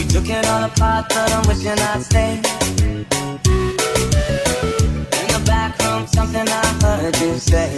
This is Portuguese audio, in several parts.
took it all apart, but I'm wishing I'd stay. In the back room, something I heard you say.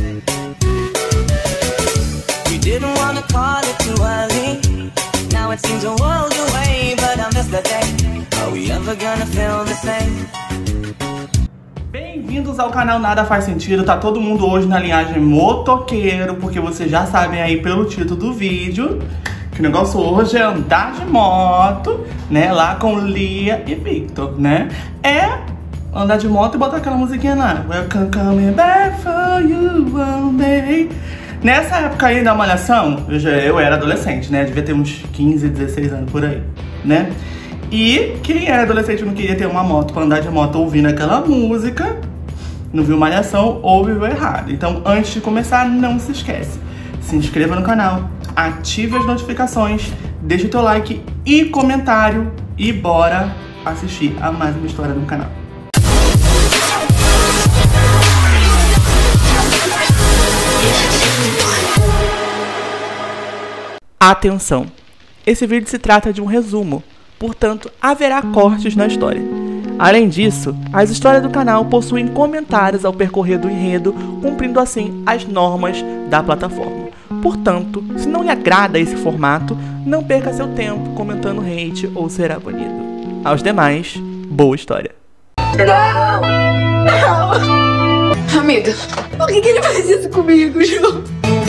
You didn't wanna call it too early. Now it seems a world away, but I miss the day. Are we ever gonna feel the same? Bem-vindos ao canal Nada Faz Sentido. Tá todo mundo hoje na linhagem motoqueiro, porque vocês já sabem aí pelo título do vídeo que o negócio hoje é andar de moto, né? Lá com Lia e Victor, né? É andar de moto e botar aquela musiquinha lá. Welcome coming back for you one day. Nessa época aí da Malhação, eu era adolescente, né? Devia ter uns 15, 16 anos por aí, né? E quem era adolescente e não queria ter uma moto pra andar de moto ouvindo aquela música, não viu Malhação ou viu errado. Então, antes de começar, não se esquece. Se inscreva no canal, ative as notificações, deixe o teu like e comentário e bora assistir a mais uma história no canal. Atenção! Esse vídeo se trata de um resumo, portanto, haverá cortes na história. Além disso, as histórias do canal possuem comentários ao percorrer do enredo, cumprindo assim as normas da plataforma. Portanto, se não lhe agrada esse formato, não perca seu tempo comentando hate ou será banido. Aos demais, boa história. Não! Não! Amiga, por que ele faz isso comigo, João?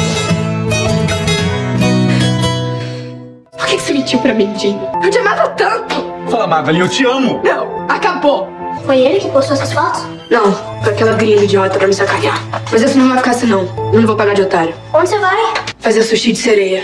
Por que você mentiu pra mim, Dinho? Eu te amava tanto! Fala, Magali, eu te amo! Não, acabou! Foi ele que postou essas fotos? Não, foi aquela gringa idiota pra me sacanear. Mas isso não vai ficar assim, não. Eu não vou pagar de otário. Onde você vai? Fazer sushi de sereia.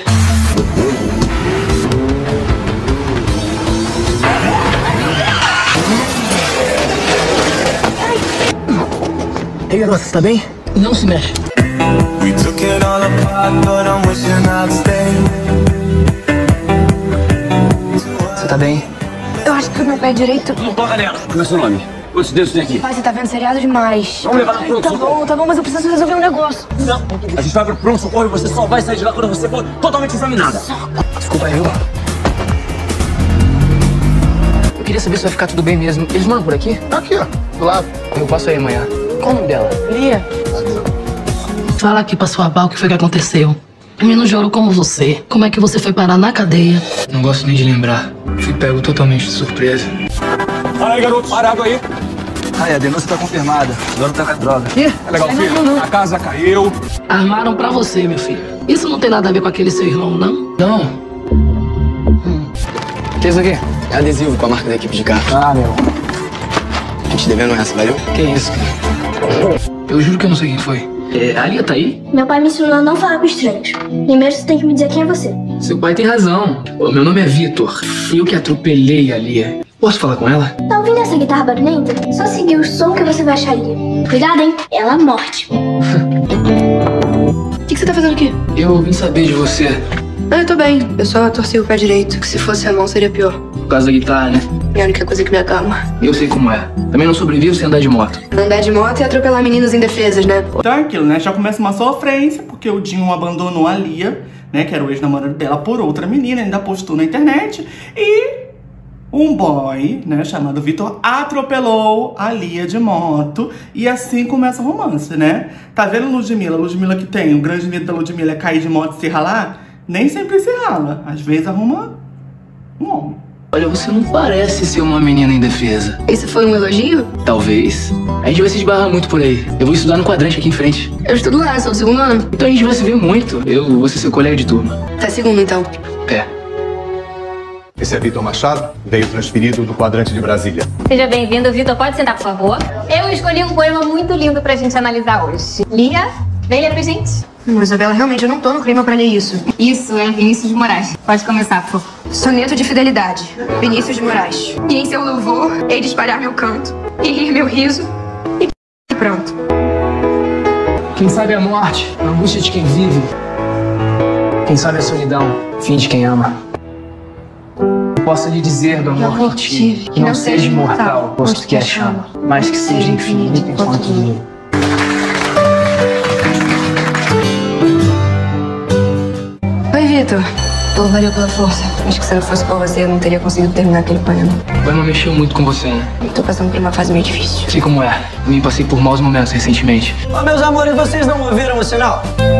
Ei, garota, você tá bem? Não se mexe. We took it all apart, but I'm wishing I'd stay. Você tá bem? Eu acho que o meu pé direito... Não toca nela. Como é seu nome? Quantos dedos tem aqui? Pai, você tá vendo seriado demais. Vamos levar pro pronto-socorro. Tá bom, mas eu preciso resolver um negócio. Não. A gente vai pro pronto-socorro e você só vai sair de lá quando você for totalmente examinada. Desculpa aí, viu? Eu queria saber se vai ficar tudo bem mesmo. Eles moram por aqui? Aqui, ó, do lado. Eu passo aí amanhã. Qual o nome dela? Lia. Fala aqui pra sua avó o que foi que aconteceu. O menino chorou como você. Como é que você foi parar na cadeia? Não gosto nem de lembrar. Fui pego totalmente de surpresa. Aí, garoto, parado aí. Ai, a denúncia tá confirmada. O dono tá com a droga. Ih, É legal, filho. não. A casa caiu. Armaram pra você, meu filho. Isso não tem nada a ver com aquele seu irmão, não? Não. O que é isso aqui? É adesivo com a marca da equipe de carro. Ah, meu. A gente devendo essa, valeu? Que isso, cara? Eu juro que eu não sei quem foi. A Lia tá aí? Meu pai me ensinou a não falar com estranhos. Primeiro você tem que me dizer quem é você. Seu pai tem razão. O meu nome é Vitor. Fui eu que atropelei a Lia. Posso falar com ela? Tá ouvindo essa guitarra barulhenta? Só seguir o som que você vai achar ali. Cuidado, hein? Ela morte. O que você tá fazendo aqui? Eu vim saber de você. Ah, eu tô bem. Eu só torci o pé direito, que se fosse a mão seria pior. Por causa da guitarra, né? É a única coisa que me acalma. Eu sei como é. Também não sobrevivo sem andar de moto. Andar de moto e atropelar meninos indefesas, né? Então é aquilo, né? Já começa uma sofrência, porque o Dinho abandonou a Lia, né? Que era o ex-namorado dela, por outra menina, ainda postou na internet. E um boy, né, chamado Vitor, atropelou a Lia de moto. E assim começa o romance, né? Tá vendo Ludmilla? Ludmilla que tem o grande medo da Ludmilla é cair de moto e se ralar? Nem sempre se rala. Às vezes arruma um homem. Olha, você não parece ser uma menina indefesa. Isso foi um elogio? Talvez. A gente vai se esbarrar muito por aí. Eu vou estudar no quadrante aqui em frente. Eu estudo lá, sou do segundo ano. Então a gente vai se ver muito. Eu vou ser seu colega de turma. Tá segundo, então. É. Esse é Vitor Machado, veio transferido do quadrante de Brasília. Seja bem-vindo, Vitor. Pode sentar, por favor. Eu escolhi um poema muito lindo pra gente analisar hoje. Lia, vem ler pra gente. Isabela, realmente eu não tô no clima pra ler isso. Isso é Vinícius de Moraes. Pode começar, por favor. Soneto de fidelidade. Vinícius de Moraes. E em seu louvor, hei de espalhar meu canto, e rir meu riso, e pronto. Quem sabe a morte, a angústia de quem vive. Quem sabe a solidão, fim de quem ama. Posso lhe dizer do amor que tive, que não seja imortal, posto que é chama, mas que seja infinito enquanto vivo. Oi, Vitor. Pô, valeu pela força. Acho que se não fosse por você, eu não teria conseguido terminar aquele poema. O poema mexeu muito com você, né? Eu tô passando por uma fase meio difícil. Sei como é. Eu me passei por maus momentos recentemente. Ô, meus amores, vocês não ouviram o sinal?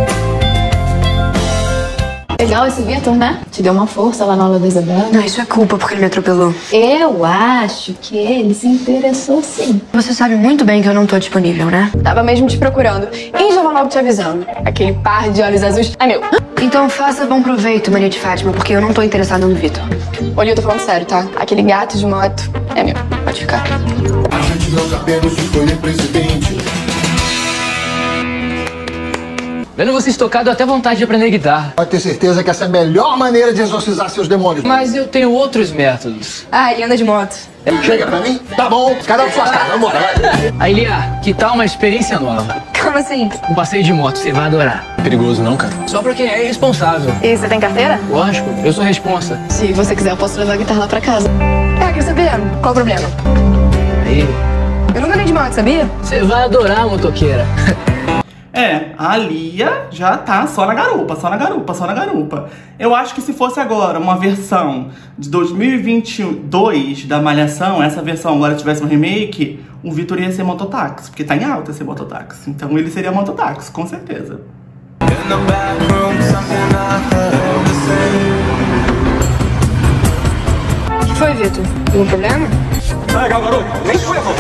Legal esse Vitor, né? Te deu uma força lá na aula da Isabela. Não, isso é culpa porque ele me atropelou. Eu acho que ele se interessou sim. Você sabe muito bem que eu não tô disponível, né? Tava mesmo te procurando. E já vou logo te avisando. Aquele par de olhos azuis é meu. Então faça bom proveito, Maria de Fátima, porque eu não tô interessada no Vitor. Olha, eu tô falando sério, tá? Aquele gato de moto é meu. Pode ficar. A gente não sabemos se foi o presidente. Vendo você estocado, deu até vontade de aprender guitarra. Pode ter certeza que essa é a melhor maneira de exorcizar seus demônios. Mas eu tenho outros métodos. Ah, ele anda de moto. Chega pra mim? Tá bom, cada um sua casa, vambora, vai. Aí, Lia, que tal uma experiência nova? Como assim? Um passeio de moto, você vai adorar. Perigoso não, cara? Só pra quem é irresponsável. E você tem carteira? Lógico, eu sou responsa. Se você quiser, eu posso levar a guitarra lá pra casa. Quer saber? Qual o problema? Aí, Eu nunca andei de moto, sabia? você vai adorar, motoqueira. A Lia já tá só na garupa, só na garupa, só na garupa. Eu acho que se fosse agora uma versão de 2022 da Malhação, essa versão agora tivesse um remake, o Vitor ia ser mototáxi, porque tá em alta ser mototáxi. Então ele seria mototáxi, com certeza. O que foi, Vitor? Algum problema? Legal, garoto. Nem foi, amor.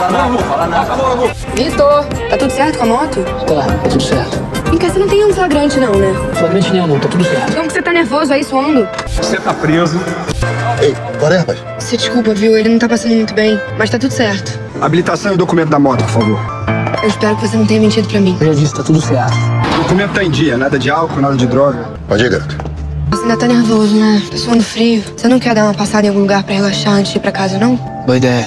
Vitor, tá tudo certo com a moto? Tá tudo certo. Em casa você não tem um flagrante não, né? Flagrante nenhum, tá tudo certo. Como que você tá nervoso aí, suando? Você tá preso. Ei, bora aí, rapaz. Você desculpa, viu? Ele não tá passando muito bem, mas tá tudo certo. Habilitação e documento da moto, por favor. Eu espero que você não tenha mentido pra mim. Eu já disse, tá tudo certo. O documento tá em dia, nada de álcool, nada de droga. Pode ir, garoto. Você ainda tá nervoso, né? Tá suando frio. Você não quer dar uma passada em algum lugar pra relaxar antes de ir pra casa, não? Boa ideia.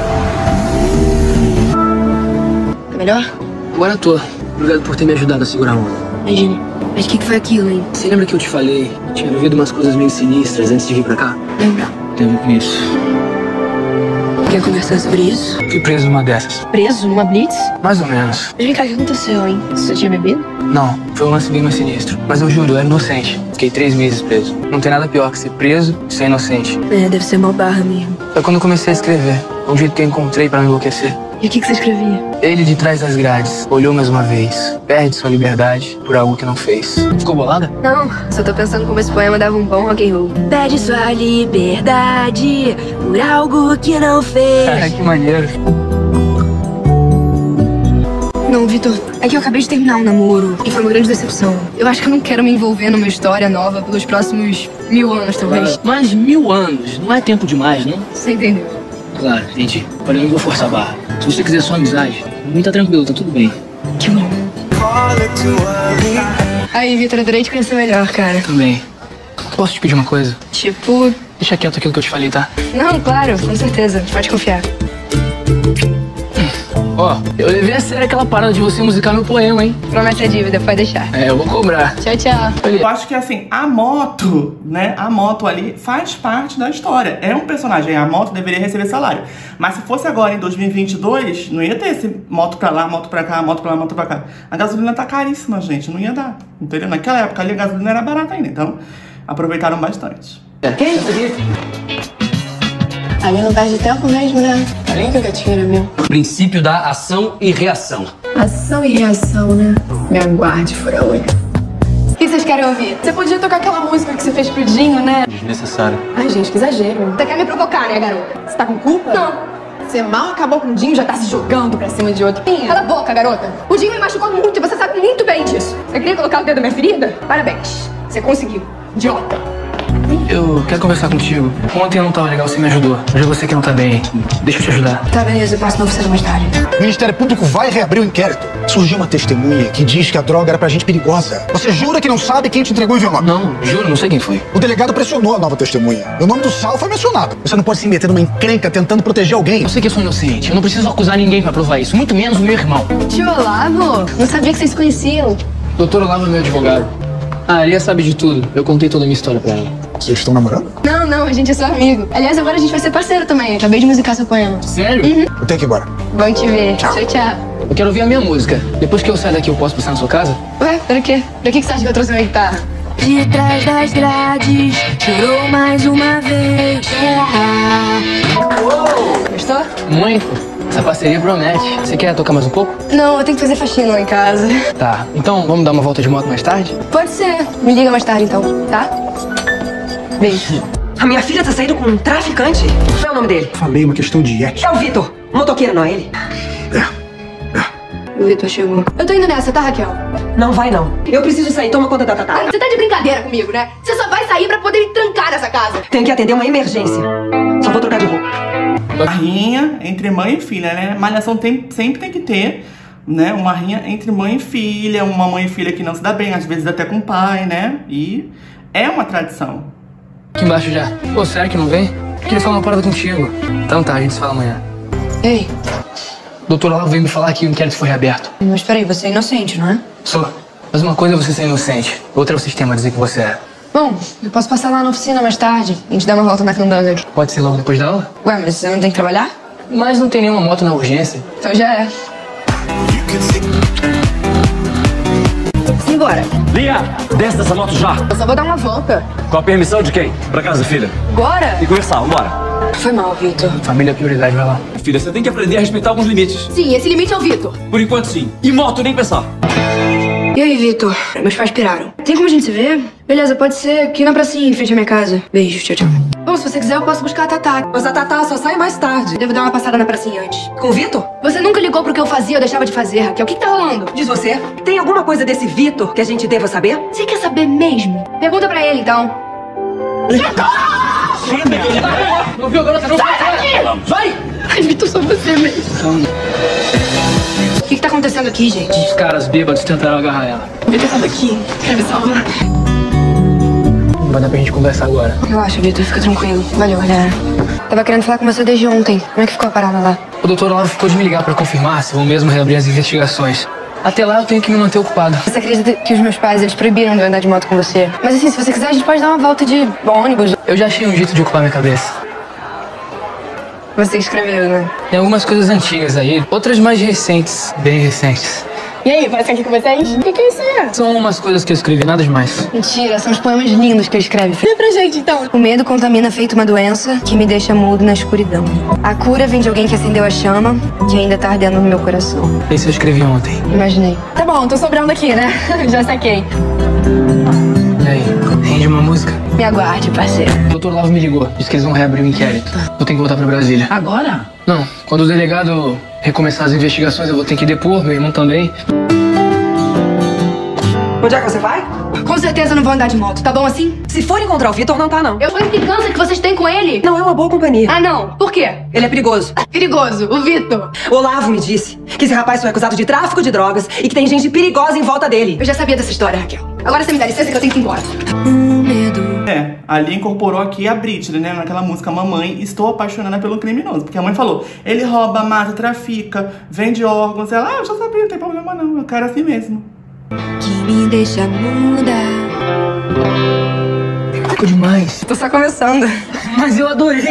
Tá melhor? Agora tô. Obrigado por ter me ajudado a segurar a onda. Imagina. Mas o que foi aquilo, hein? Você lembra que eu te falei? Tinha ouvido umas coisas meio sinistras antes de vir pra cá? Lembra? Tem a ver com isso. Quer conversar sobre isso? Fui preso numa dessas. Preso numa blitz? Mais ou menos. Mas vem cá, o que aconteceu, hein? Você tinha bebido? Não, foi um lance bem mais sinistro. Mas eu juro, eu era inocente. Fiquei 3 meses preso. Não tem nada pior que ser preso e ser inocente. É, deve ser mó barra mesmo. Foi quando eu comecei a escrever. Um jeito que eu encontrei pra me enlouquecer. E o que você escrevia? Ele de trás das grades, olhou mais uma vez. Perde sua liberdade por algo que não fez. Ficou bolada? Não, só tô pensando como esse poema dava um bom rock and roll. Perde sua liberdade por algo que não fez. Que maneiro. Não, Vitor, é que eu acabei de terminar um namoro e foi uma grande decepção. Eu acho que eu não quero me envolver numa história nova pelos próximos 1000 anos, talvez. Mas 1000 anos, não é tempo demais, não? Você entendeu? Claro, entendi. Olha, eu não vou forçar a barra. Se você quiser só amizade, não tá tranquilo, tá tudo bem. Que bom. Aí, Vitor, adorei te conhecer melhor, cara. Também. Posso te pedir uma coisa? Tipo... Deixa quieto aquilo que eu te falei, tá? Não, claro, com certeza. Pode confiar. Ó, eu levei a sério aquela parada de você musicar meu poema, hein? Promessa é dívida, pode deixar. É, eu vou cobrar. Tchau, tchau. Eu acho que, assim, a moto, né? A moto ali faz parte da história. É um personagem, a moto deveria receber salário. Mas se fosse agora, em 2022, não ia ter esse moto pra lá, moto pra cá, moto pra lá, moto pra cá. A gasolina tá caríssima, gente. Não ia dar, entendeu? Naquela época ali a gasolina era barata ainda. Então, aproveitaram bastante. Que isso aqui? Ali não perde tempo mesmo, né? Além que o gatinho era meu. Princípio da ação e reação. Ação e reação, né? Me aguarde, fura-olho. O que vocês querem ouvir? Você podia tocar aquela música que você fez pro Dinho, né? Desnecessário. Ai, gente, que exagero. Você quer me provocar, né, garota? Você tá com culpa? Não. Você mal acabou com o Dinho, já tá se jogando pra cima de outro. Cala a boca, garota. O Dinho me machucou muito e você sabe muito bem disso. Você queria colocar o dedo na minha ferida? Parabéns. Você conseguiu. Idiota. Eu quero conversar contigo. Ontem não tava legal, você me ajudou. Hoje é você que não tá bem. Deixa eu te ajudar. Tá, beleza, eu passo pra você mais tarde. O Ministério Público vai reabrir o inquérito. Surgiu uma testemunha que diz que a droga era pra gente perigosa. Você jura que não sabe quem te entregou o envelope? Não, juro, não sei quem foi. O delegado pressionou a nova testemunha. O nome do Sal foi mencionado. Você não pode se meter numa encrenca tentando proteger alguém. Eu sei que eu sou inocente. Eu não preciso acusar ninguém pra provar isso. Muito menos o meu irmão. Tio Olavo, não sabia que vocês se conheciam. Doutor Olavo é meu advogado. A Lia sabe de tudo. Eu contei toda a minha história pra ela. Vocês estão namorando? Não, a gente é só amigo. Aliás, agora a gente vai ser parceiro também. Acabei de musicar seu poema. Sério? Uhum. Eu tenho que ir embora. Bom te ver. Tchau, tchau. Eu quero ouvir a minha música. Depois que eu sair daqui, eu posso passar na sua casa? Ué, pra quê? Pra que você acha que eu trouxe minha guitarra? de trás das grades, chorou mais uma vez. Gostou? Muito. Essa parceria promete. Você quer tocar mais um pouco? Não, eu tenho que fazer faxina lá em casa. Tá. Então vamos dar uma volta de moto mais tarde? Pode ser. Me liga mais tarde então, tá? Beijo. A minha filha tá saindo com um traficante? Qual é o nome dele? Falei, uma questão de ética. É o Vitor. O motoqueiro, não é ele? O Vitor chegou. Eu tô indo nessa, tá, Raquel? Não vai, não. Eu preciso sair. Toma conta da Tatá. Você tá de brincadeira comigo, né? Você só vai sair pra poder me trancar nessa casa. Tenho que atender uma emergência. Só vou trocar de roupa. Uma rinha entre mãe e filha, né? Malhação sempre tem que ter, né? Uma rinha entre mãe e filha, uma mãe e filha que não se dá bem, às vezes até com o pai, né? E é uma tradição. Aqui embaixo já. Pô, sério que não vem? Queria falar uma parada contigo. Então tá, a gente se fala amanhã. Ei. O doutor Olavo veio me falar que o inquérito foi reaberto. Mas peraí, você é inocente, não é? Sou. Mas uma coisa é você ser inocente, outra é o sistema dizer que você é. Bom, eu posso passar lá na oficina mais tarde. A gente dá uma volta na candanga. Pode ser logo depois da aula? Ué, mas você não tem que trabalhar? Mas não tem nenhuma moto na urgência. Então já é. Simbora. Lia, desce dessa moto já. Eu só vou dar uma volta. Com a permissão de quem? Pra casa, filha. Agora? E conversar, vambora. Foi mal, Vitor. Família é prioridade, vai lá. Filha, você tem que aprender a respeitar alguns limites. Sim, esse limite é o Vitor. Por enquanto, sim. E moto, nem pensar. E aí, Vitor? Meus pais piraram. Tem como a gente se ver? Beleza, pode ser aqui na pracinha, em frente à minha casa. Beijos, tchau, tchau. Bom, se você quiser, eu posso buscar a Tatá. Mas a Tatá só sai mais tarde. Devo dar uma passada na pracinha antes. Com o Vitor? Você nunca ligou pro que eu fazia ou deixava de fazer, Raquel. O que tá rolando? Diz você. Tem alguma coisa desse Vitor que a gente deva saber? Você quer saber mesmo? Pergunta pra ele, então. Não viu, garota? Não sai daqui! Vai! Ai, Vitor, só você mesmo. O que tá acontecendo aqui, gente? Os caras bêbados tentaram agarrar ela. Vitor, sai daqui. Quer me salvar? Não vai dar pra gente conversar agora. Relaxa, Vitor. Fica tranquilo. Valeu, galera. Tava querendo falar com você desde ontem. Como é que ficou a parada lá? O doutor Olavo ficou de me ligar pra confirmar se vão mesmo reabrir as investigações. Até lá eu tenho que me manter ocupado. Você acredita que os meus pais, eles proibiram de andar de moto com você? Mas assim, se você quiser, a gente pode dar uma volta de ônibus. Eu já achei um jeito de ocupar minha cabeça. Você escreveu, né? Tem algumas coisas antigas aí, outras mais recentes, bem recentes. E aí, parece aqui com vocês? O que é isso aí? São umas coisas que eu escrevi, nada demais. Mentira, são os poemas lindos que eu escrevo. Lê pra gente, então. O medo contamina feito uma doença que me deixa mudo na escuridão. A cura vem de alguém que acendeu a chama que ainda tá ardendo no meu coração. Esse eu escrevi ontem. Imaginei. Tá bom, tô sobrando aqui, né? Já saquei. E aí, rende uma música? Me aguarde, parceiro. O doutor Olavo me ligou, disse que eles vão reabrir o inquérito. Eu tenho que voltar pra Brasília. Agora? Não, quando o delegado recomeçar as investigações, eu vou ter que depor, meu irmão também. Onde é que você vai? Com certeza eu não vou andar de moto, tá bom assim? Se for encontrar o Vitor, não tá, não. Eu tô implicância que vocês têm com ele. Não é uma boa companhia. Ah, não? Por quê? Ele é perigoso. Perigoso, o Vitor. O Olavo me disse que esse rapaz foi acusado de tráfico de drogas e que tem gente perigosa em volta dele. Eu já sabia dessa história, Raquel. Agora você me dá licença que eu tenho que ir embora. É, ali incorporou aqui a Britney, né? Naquela música Mamãe, estou apaixonada pelo criminoso. Porque a mãe falou, ele rouba, mata, trafica, vende órgãos. Ela, eu já sabia, não tem problema não, eu quero assim mesmo. Que me deixa muda. Ficou demais. Tô só começando. Mas eu adorei.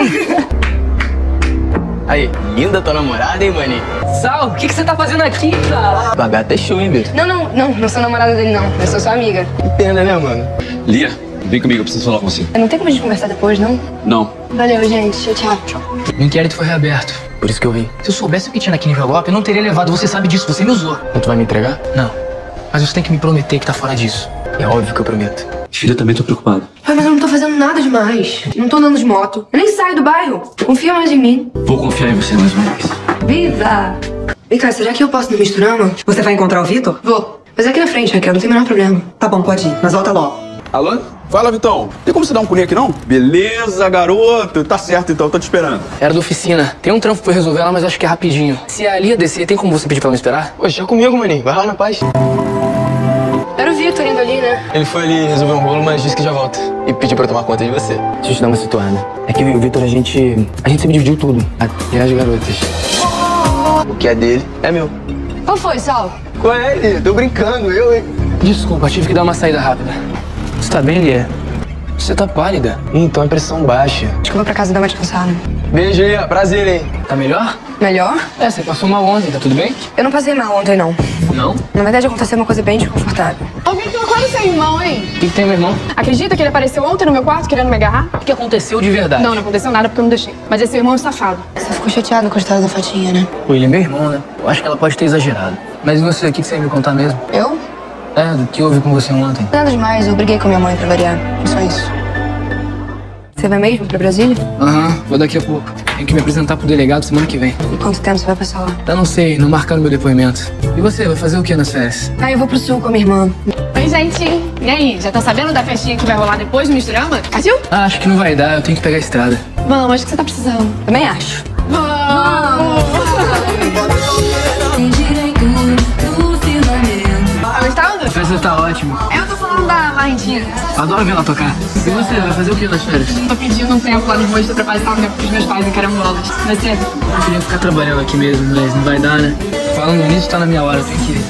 Aí, linda tua namorada, hein, maninho? Sal, o que você tá fazendo aqui, cara? Babeta é show, hein, Beto? Não sou namorada dele, não. Eu sou sua amiga. Que pena, né, mano? Lia, vem comigo, eu preciso falar com você. Não tem como a gente conversar depois, não? Não. Valeu, gente. Tchau. O inquérito foi reaberto. Por isso que eu vim. Se eu soubesse o que tinha naquele envelope, eu não teria levado. Você sabe disso, você me usou. Então tu vai me entregar? Não. Mas você tem que me prometer que tá fora disso. É óbvio que eu prometo. Filha, também tô preocupado. Ai, mas eu não tô fazendo nada demais. Não tô andando de moto. Eu nem saio do bairro. Confia mais em mim. Vou confiar em você mais uma vez. Viva! Vem cá, será que eu posso não misturar, mano? Você vai encontrar o Vitor? Vou. Mas é aqui na frente, Raquel. Não tem o menor problema. Tá bom, pode ir. Mas volta logo. Alô? Fala, Vitão. Tem como você dar um pulinho aqui, não? Beleza, garoto. Tá certo, então. Tô te esperando. Era da oficina. Tem um trampo pra resolver lá, mas acho que é rapidinho. Se a Lia descer, tem como você pedir pra ela me esperar? Poxa, é comigo, maninho. Vai lá na paz. Era o Vitor indo ali, né? Ele foi ali resolver um rolo, mas disse que já volta. E pediu pra eu tomar conta de você. Deixa eu te dar uma situada. É que eu e o Vitor, a gente sempre dividiu tudo. Até as garotas. O que é dele é meu. Qual foi, Sal? Qual é, Lia? Tô brincando, hein? Desculpa, tive que dar uma saída rápida. Você tá bem, Lia? Você tá pálida. Então é pressão baixa. Acho que eu vou pra casa dar uma descansada. Beijo aí, prazer, hein? Tá melhor? Melhor? É, você passou mal ontem, tá tudo bem? Eu não passei mal ontem, não. Não? Na verdade, aconteceu uma coisa bem desconfortável. Alguém tem agora seu irmão, hein? O que tem, meu irmão? Acredita que ele apareceu ontem no meu quarto querendo me agarrar? O que aconteceu de verdade? Não aconteceu nada porque eu não deixei. Mas esse irmão é um safado. Você ficou chateado com a história da Fatinha, né? Pô, ele é meu irmão, né? Eu acho que ela pode ter exagerado. Mas e você, o que você ia me contar mesmo? Eu? É, do que houve com você ontem. Nada demais, eu briguei com minha mãe pra variar. Só isso. Você vai mesmo pra Brasília? Aham, vou daqui a pouco. Tenho que me apresentar pro delegado semana que vem. E quanto tempo você vai passar lá? Eu não sei, não marcaram meu depoimento. E você, vai fazer o que nas férias? Ah, eu vou pro sul com a minha irmã. Oi, gente. E aí, já tá sabendo da festinha que vai rolar depois do Misturama? Assistiu? Ah, acho que não vai dar, eu tenho que pegar a estrada. Vamos, acho que você tá precisando. Também acho. Vamos! Tá gostando? A festa tá ótima. Eu tô falando da Valentina. Adoro ver ela tocar. E você, vai fazer o que nas férias? Tô pedindo um tempo lá no rosto pra passar o tempo com os meus pais em Carambolas. Vai ser? Eu queria ficar trabalhando aqui mesmo, mas não vai dar, né? Falando nisso, tá na minha hora, eu tenho que ir.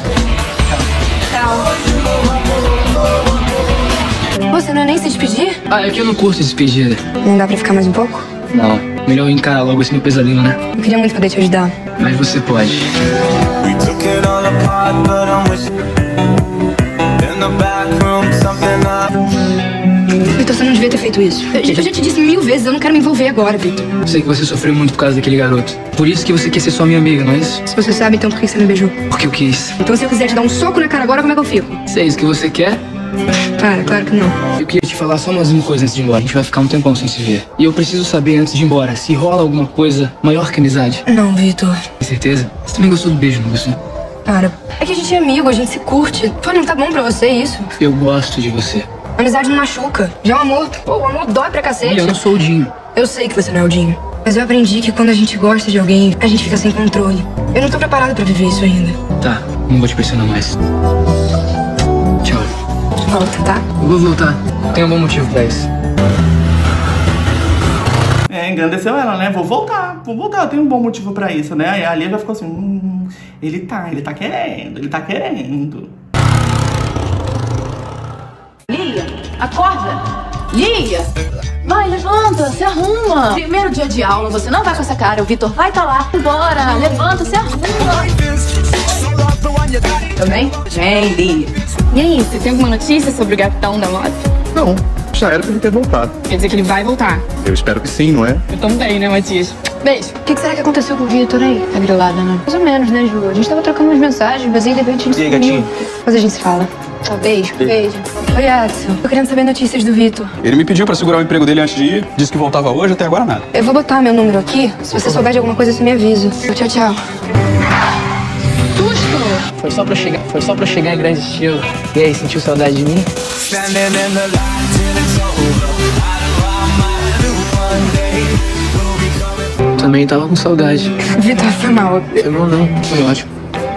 Você não é nem se despedir? Ah, é que eu não curto despedida. Não dá pra ficar mais um pouco? Não, melhor eu encarar logo esse meu pesadelo, né? Eu queria muito poder te ajudar. Mas você pode. We took it all apart, but I'm wishing in the back room something Vitor, você não devia ter feito isso. Eu já te disse 1000 vezes, eu não quero me envolver agora, Vitor. Eu sei que você sofreu muito por causa daquele garoto. Por isso que você quer ser só minha amiga, não é isso? Se você sabe, então por que você me beijou? Porque eu quis. Então se eu quiser te dar um soco na cara agora, como é que eu fico? Se é isso que você quer? Para, claro que não. Eu queria te falar só mais uma coisa antes de ir embora. A gente vai ficar um tempão sem se ver. E eu preciso saber antes de ir embora se rola alguma coisa maior que amizade. Não, Vitor. Tem certeza? Você também gostou do beijo, não gostou? Para. É que a gente é amigo, a gente se curte. Pô, não tá bom pra você isso? Eu gosto de você. Amizade não machuca. Já o amor, pô, o amor dói pra cacete. E eu não sou o Dinho. Eu sei que você não é o Dinho. Mas eu aprendi que quando a gente gosta de alguém, a gente fica sem controle. Eu não tô preparada pra viver isso ainda. Tá, não vou te pressionar mais. Tchau. Volta, tá? Eu vou voltar. Tem um bom motivo pra isso. É, engrandeceu ela, né? Vou voltar, eu tenho um bom motivo pra isso, né? Aí a Lia já ficou assim, ele tá querendo. Lia, acorda! Lia! Vai, levanta, se arruma! Primeiro dia de aula, você não vai com essa cara, o Vitor vai tá lá. Bora, levanta, se arruma! Também? Vem, Lia. E aí, você tem alguma notícia sobre o gatão da moto? Não, já era pra ele ter voltado. Quer dizer que ele vai voltar. Eu espero que sim, não é? Eu também, né, Matias? Beijo. O que será que aconteceu com o Vitor aí? Tá grilada, né? Mais ou menos, né, Ju? A gente tava trocando umas mensagens, mas aí de repente a gente E aí, sumiu. gatinho? Depois a gente se fala. Tá, beijo. Oi, Adson. Tô querendo saber notícias do Vitor. Ele me pediu pra segurar o emprego dele antes de ir. Disse que voltava hoje, até agora nada. Eu vou botar meu número aqui. Se você souber de alguma coisa, você me avisa. Tchau, tchau. Foi só pra chegar em grande estilo. E aí, sentiu saudade de mim? standing in the light till it's over. Out of our mind, one day we'll be coming. Também tava com saudade. Vitor, foi mal. Foi mal não, foi ótimo.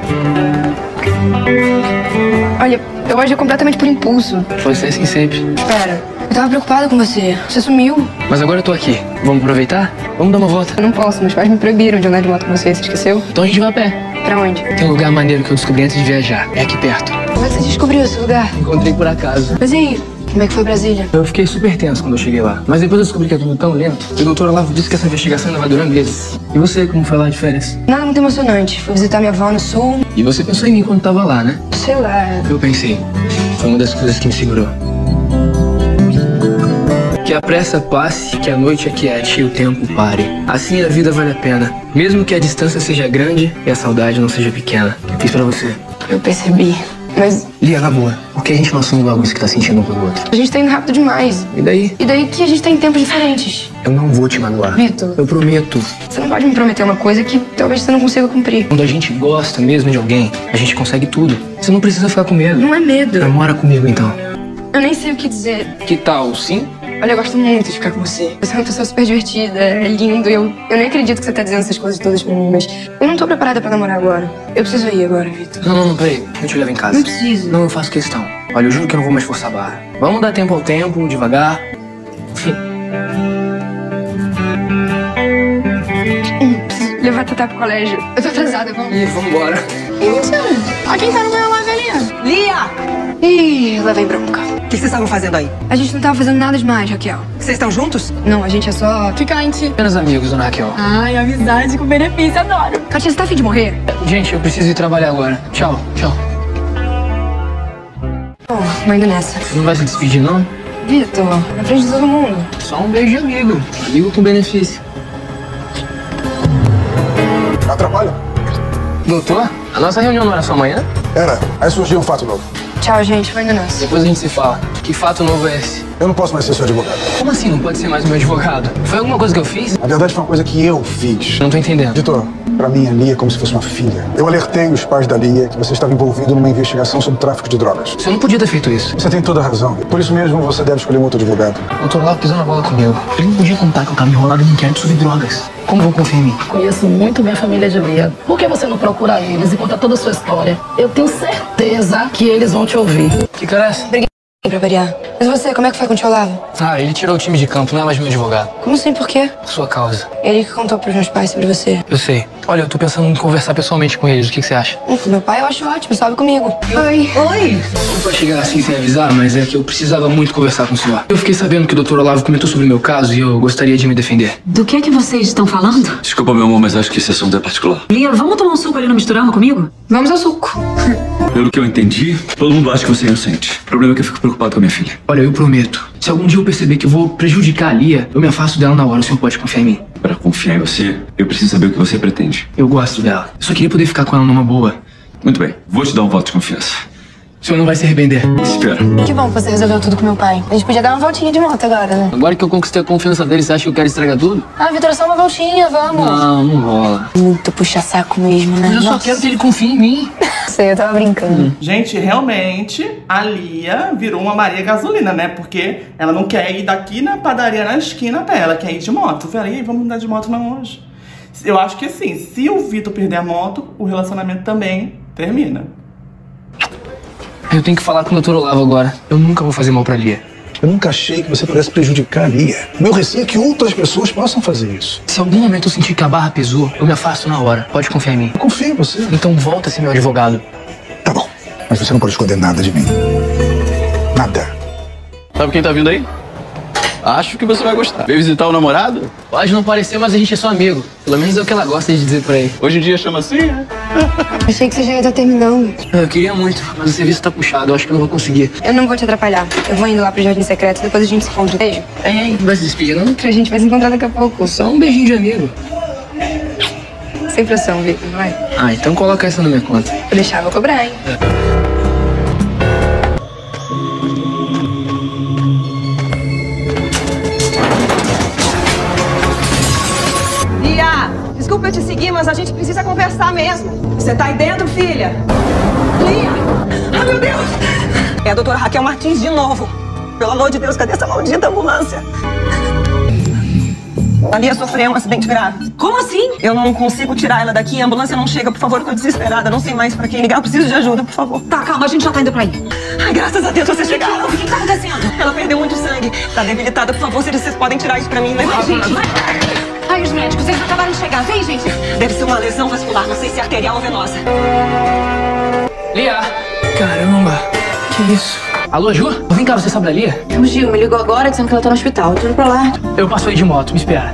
Olha, eu agi completamente por impulso. Pode ser assim sempre. Espera, eu tava preocupada com você. Você sumiu. Mas agora eu tô aqui. Vamos aproveitar? Vamos dar uma volta? Eu não posso, meus pais me proibiram de andar de moto com você, você esqueceu? Então a gente vai a pé. Pra onde? Tem um lugar maneiro que eu descobri antes de viajar. É aqui perto. Como é que você descobriu esse lugar? Encontrei por acaso. Mas e aí? Como é que foi Brasília? Eu fiquei super tenso quando eu cheguei lá. Mas depois eu descobri que é tudo tão lento. E o doutor Olavo disse que essa investigação ainda vai durar meses. E você, como foi lá de férias? Nada muito emocionante. Fui visitar minha avó no sul. E você pensou em mim quando tava lá, né? Sei lá. Eu pensei. Foi uma das coisas que me segurou. Que a pressa passe, que a noite aquiete e o tempo pare. Assim a vida vale a pena. Mesmo que a distância seja grande e a saudade não seja pequena. Eu fiz pra você. Eu percebi. Mas Lia, na boa, por que a gente não assume logo isso que tá sentindo um pelo outro? a gente tá indo rápido demais. E daí? E daí que a gente tá em tempos diferentes. Eu não vou te magoar. Vitor. Eu prometo. Você não pode me prometer uma coisa que talvez você não consiga cumprir. Quando a gente gosta mesmo de alguém, a gente consegue tudo. Você não precisa ficar com medo. Não é medo. Namora comigo então. Eu nem sei o que dizer. Que tal, sim? Olha, eu gosto muito de ficar com você. Você é uma pessoa super divertida, é lindo. Eu nem acredito que você tá dizendo essas coisas todas pra mim, mas eu não tô preparada pra namorar agora. Eu preciso ir agora, Vitor. Não, peraí. Eu te levo em casa. Não preciso. Não, eu faço questão. Olha, eu juro que eu não vou mais forçar a barra. Vamos dar tempo ao tempo, devagar. Preciso levar a Tatá pro colégio. Eu tô atrasada, vamos. Ih, vambora. Ó quem tá no meu live ali. Lia! Ih, levei bronca. O que vocês estavam fazendo aí? A gente não tava fazendo nada demais, Raquel. Vocês estão juntos? Não, a gente é só... Ficante. Apenas amigos, dona Raquel. Ai, amizade com benefício, adoro. Katia, você tá afim de morrer? Gente, eu preciso ir trabalhar agora. Tchau, tchau. Bom, vou indo nessa. Você não vai se despedir, não? Vitor, na frente de todo mundo. Só um beijo de amigo. Amigo com benefício. Atrapalha? Doutor, a nossa reunião não era só amanhã? Era. Aí surgiu um fato novo. Tchau, gente. Vou indo nessa. Depois a gente se fala. Que fato novo é esse? Eu não posso mais ser seu advogado. Como assim não pode ser mais o meu advogado? Foi alguma coisa que eu fiz? Na verdade, foi uma coisa que eu fiz. Não tô entendendo. Vitor, pra mim, a Lia é como se fosse uma filha. Eu alertei os pais da Lia que você estava envolvido numa investigação sobre tráfico de drogas. Você não podia ter feito isso. Você tem toda a razão. Por isso mesmo, você deve escolher um outro advogado. Doutor Lavo pisou na bola comigo. Ele não podia contar que eu tava enrolado em inquérito sobre drogas. Como vão confiar em mim? Conheço muito bem a família de Lia. Por que você não procura eles e conta toda a sua história? Eu tenho certeza que eles vão te ouvir. Que cara é essa? Obrigada pra variar. Mas você, como é que foi com o tio Olavo? Ah, ele tirou o time de campo, não é mais meu advogado. Como assim? Por quê? Por sua causa. Ele que contou pros meus pais sobre você. Eu sei. Olha, eu tô pensando em conversar pessoalmente com eles. O que você acha? Com meu pai eu acho ótimo. Sobe comigo. Oi. Oi. Desculpa chegar assim sem avisar, mas é que eu precisava muito conversar com o senhor. Eu fiquei sabendo que o Dr. Olavo comentou sobre o meu caso e eu gostaria de me defender. Do que vocês estão falando? Desculpa, meu amor, mas acho que esse assunto é particular. Lia, vamos tomar um suco ali no Misturama comigo? Vamos ao suco. Pelo que eu entendi, todo mundo acha que você é inocente. O problema é que eu fico preocupado com a minha filha. Olha, eu prometo. Se algum dia eu perceber que eu vou prejudicar a Lia, eu me afasto dela na hora. O senhor pode confiar em mim. Para confiar em você, eu preciso saber o que você pretende. Eu gosto dela. Eu só queria poder ficar com ela numa boa. Muito bem, vou te dar um voto de confiança. O senhor não vai se arrepender. Espera. Que bom que você resolveu tudo com meu pai. A gente podia dar uma voltinha de moto agora, né? Agora que eu conquistei a confiança dele, você acha que eu quero estragar tudo? Ah, Vitor, é só uma voltinha, vamos. Não, não rola. Muito puxa-saco mesmo, né? Mas eu só quero que ele confie em mim. Sei, eu tava brincando. Gente, realmente, a Lia virou uma Maria Gasolina, né? Porque ela não quer ir daqui na padaria na esquina dela, ela quer ir de moto. Eu falei, vamos andar de moto não hoje. Eu acho que assim, se o Vitor perder a moto, o relacionamento também termina. Eu tenho que falar com o Dr. Olavo agora. Eu nunca vou fazer mal pra Lia. Eu nunca achei que você pudesse prejudicar a Lia. Meu receio é que outras pessoas possam fazer isso. Se em algum momento eu sentir que a barra pesou, eu me afasto na hora. Pode confiar em mim. Eu confio em você. Então volta a ser meu advogado. Tá bom, mas você não pode esconder nada de mim. Nada. Sabe quem tá vindo aí? Acho que você vai gostar. Veio visitar o namorado? Pode não parecer, mas a gente é só amigo. Pelo menos é o que ela gosta de dizer por aí. Hoje em dia chama assim, né? Achei que você já ia estar terminando. Eu queria muito, mas o serviço tá puxado. Eu acho que eu não vou conseguir. Eu não vou te atrapalhar. Eu vou indo lá pro Jardim Secreto, depois a gente se encontra. Beijo. Ei, vai se despedir, não? A gente vai se encontrar daqui a pouco. Só um beijinho de amigo. Sem pressão, Vitor, vai. Ah, então coloca essa na minha conta. Vou deixar, vou cobrar, hein? Desculpa eu te seguir, mas a gente precisa conversar mesmo. Você tá aí dentro, filha? Lia! Ai, meu Deus! É a doutora Raquel Martins de novo. Pelo amor de Deus, cadê essa maldita ambulância? A Lia sofreu um acidente grave. Como assim? Eu não consigo tirar ela daqui, a ambulância não chega. Por favor, eu tô desesperada. Não sei mais pra quem ligar. Eu preciso de ajuda, por favor. Tá, calma, a gente já tá indo pra aí. Ai, graças a Deus, vocês chegaram. O que tá acontecendo? Ela perdeu muito sangue. Tá debilitada, por favor, se vocês podem tirar isso pra mim. Vai, gente, vai. Ai, os médicos, eles acabaram de chegar. Vem, gente. Deve ser uma lesão vascular, não sei se é arterial ou venosa. Lia! Caramba! Que isso? Alô, Ju? Vem cá, você sabe da Lia? O Gil me ligou agora dizendo que ela tá no hospital. Eu tô indo pra lá. Eu passo aí de moto, me espera.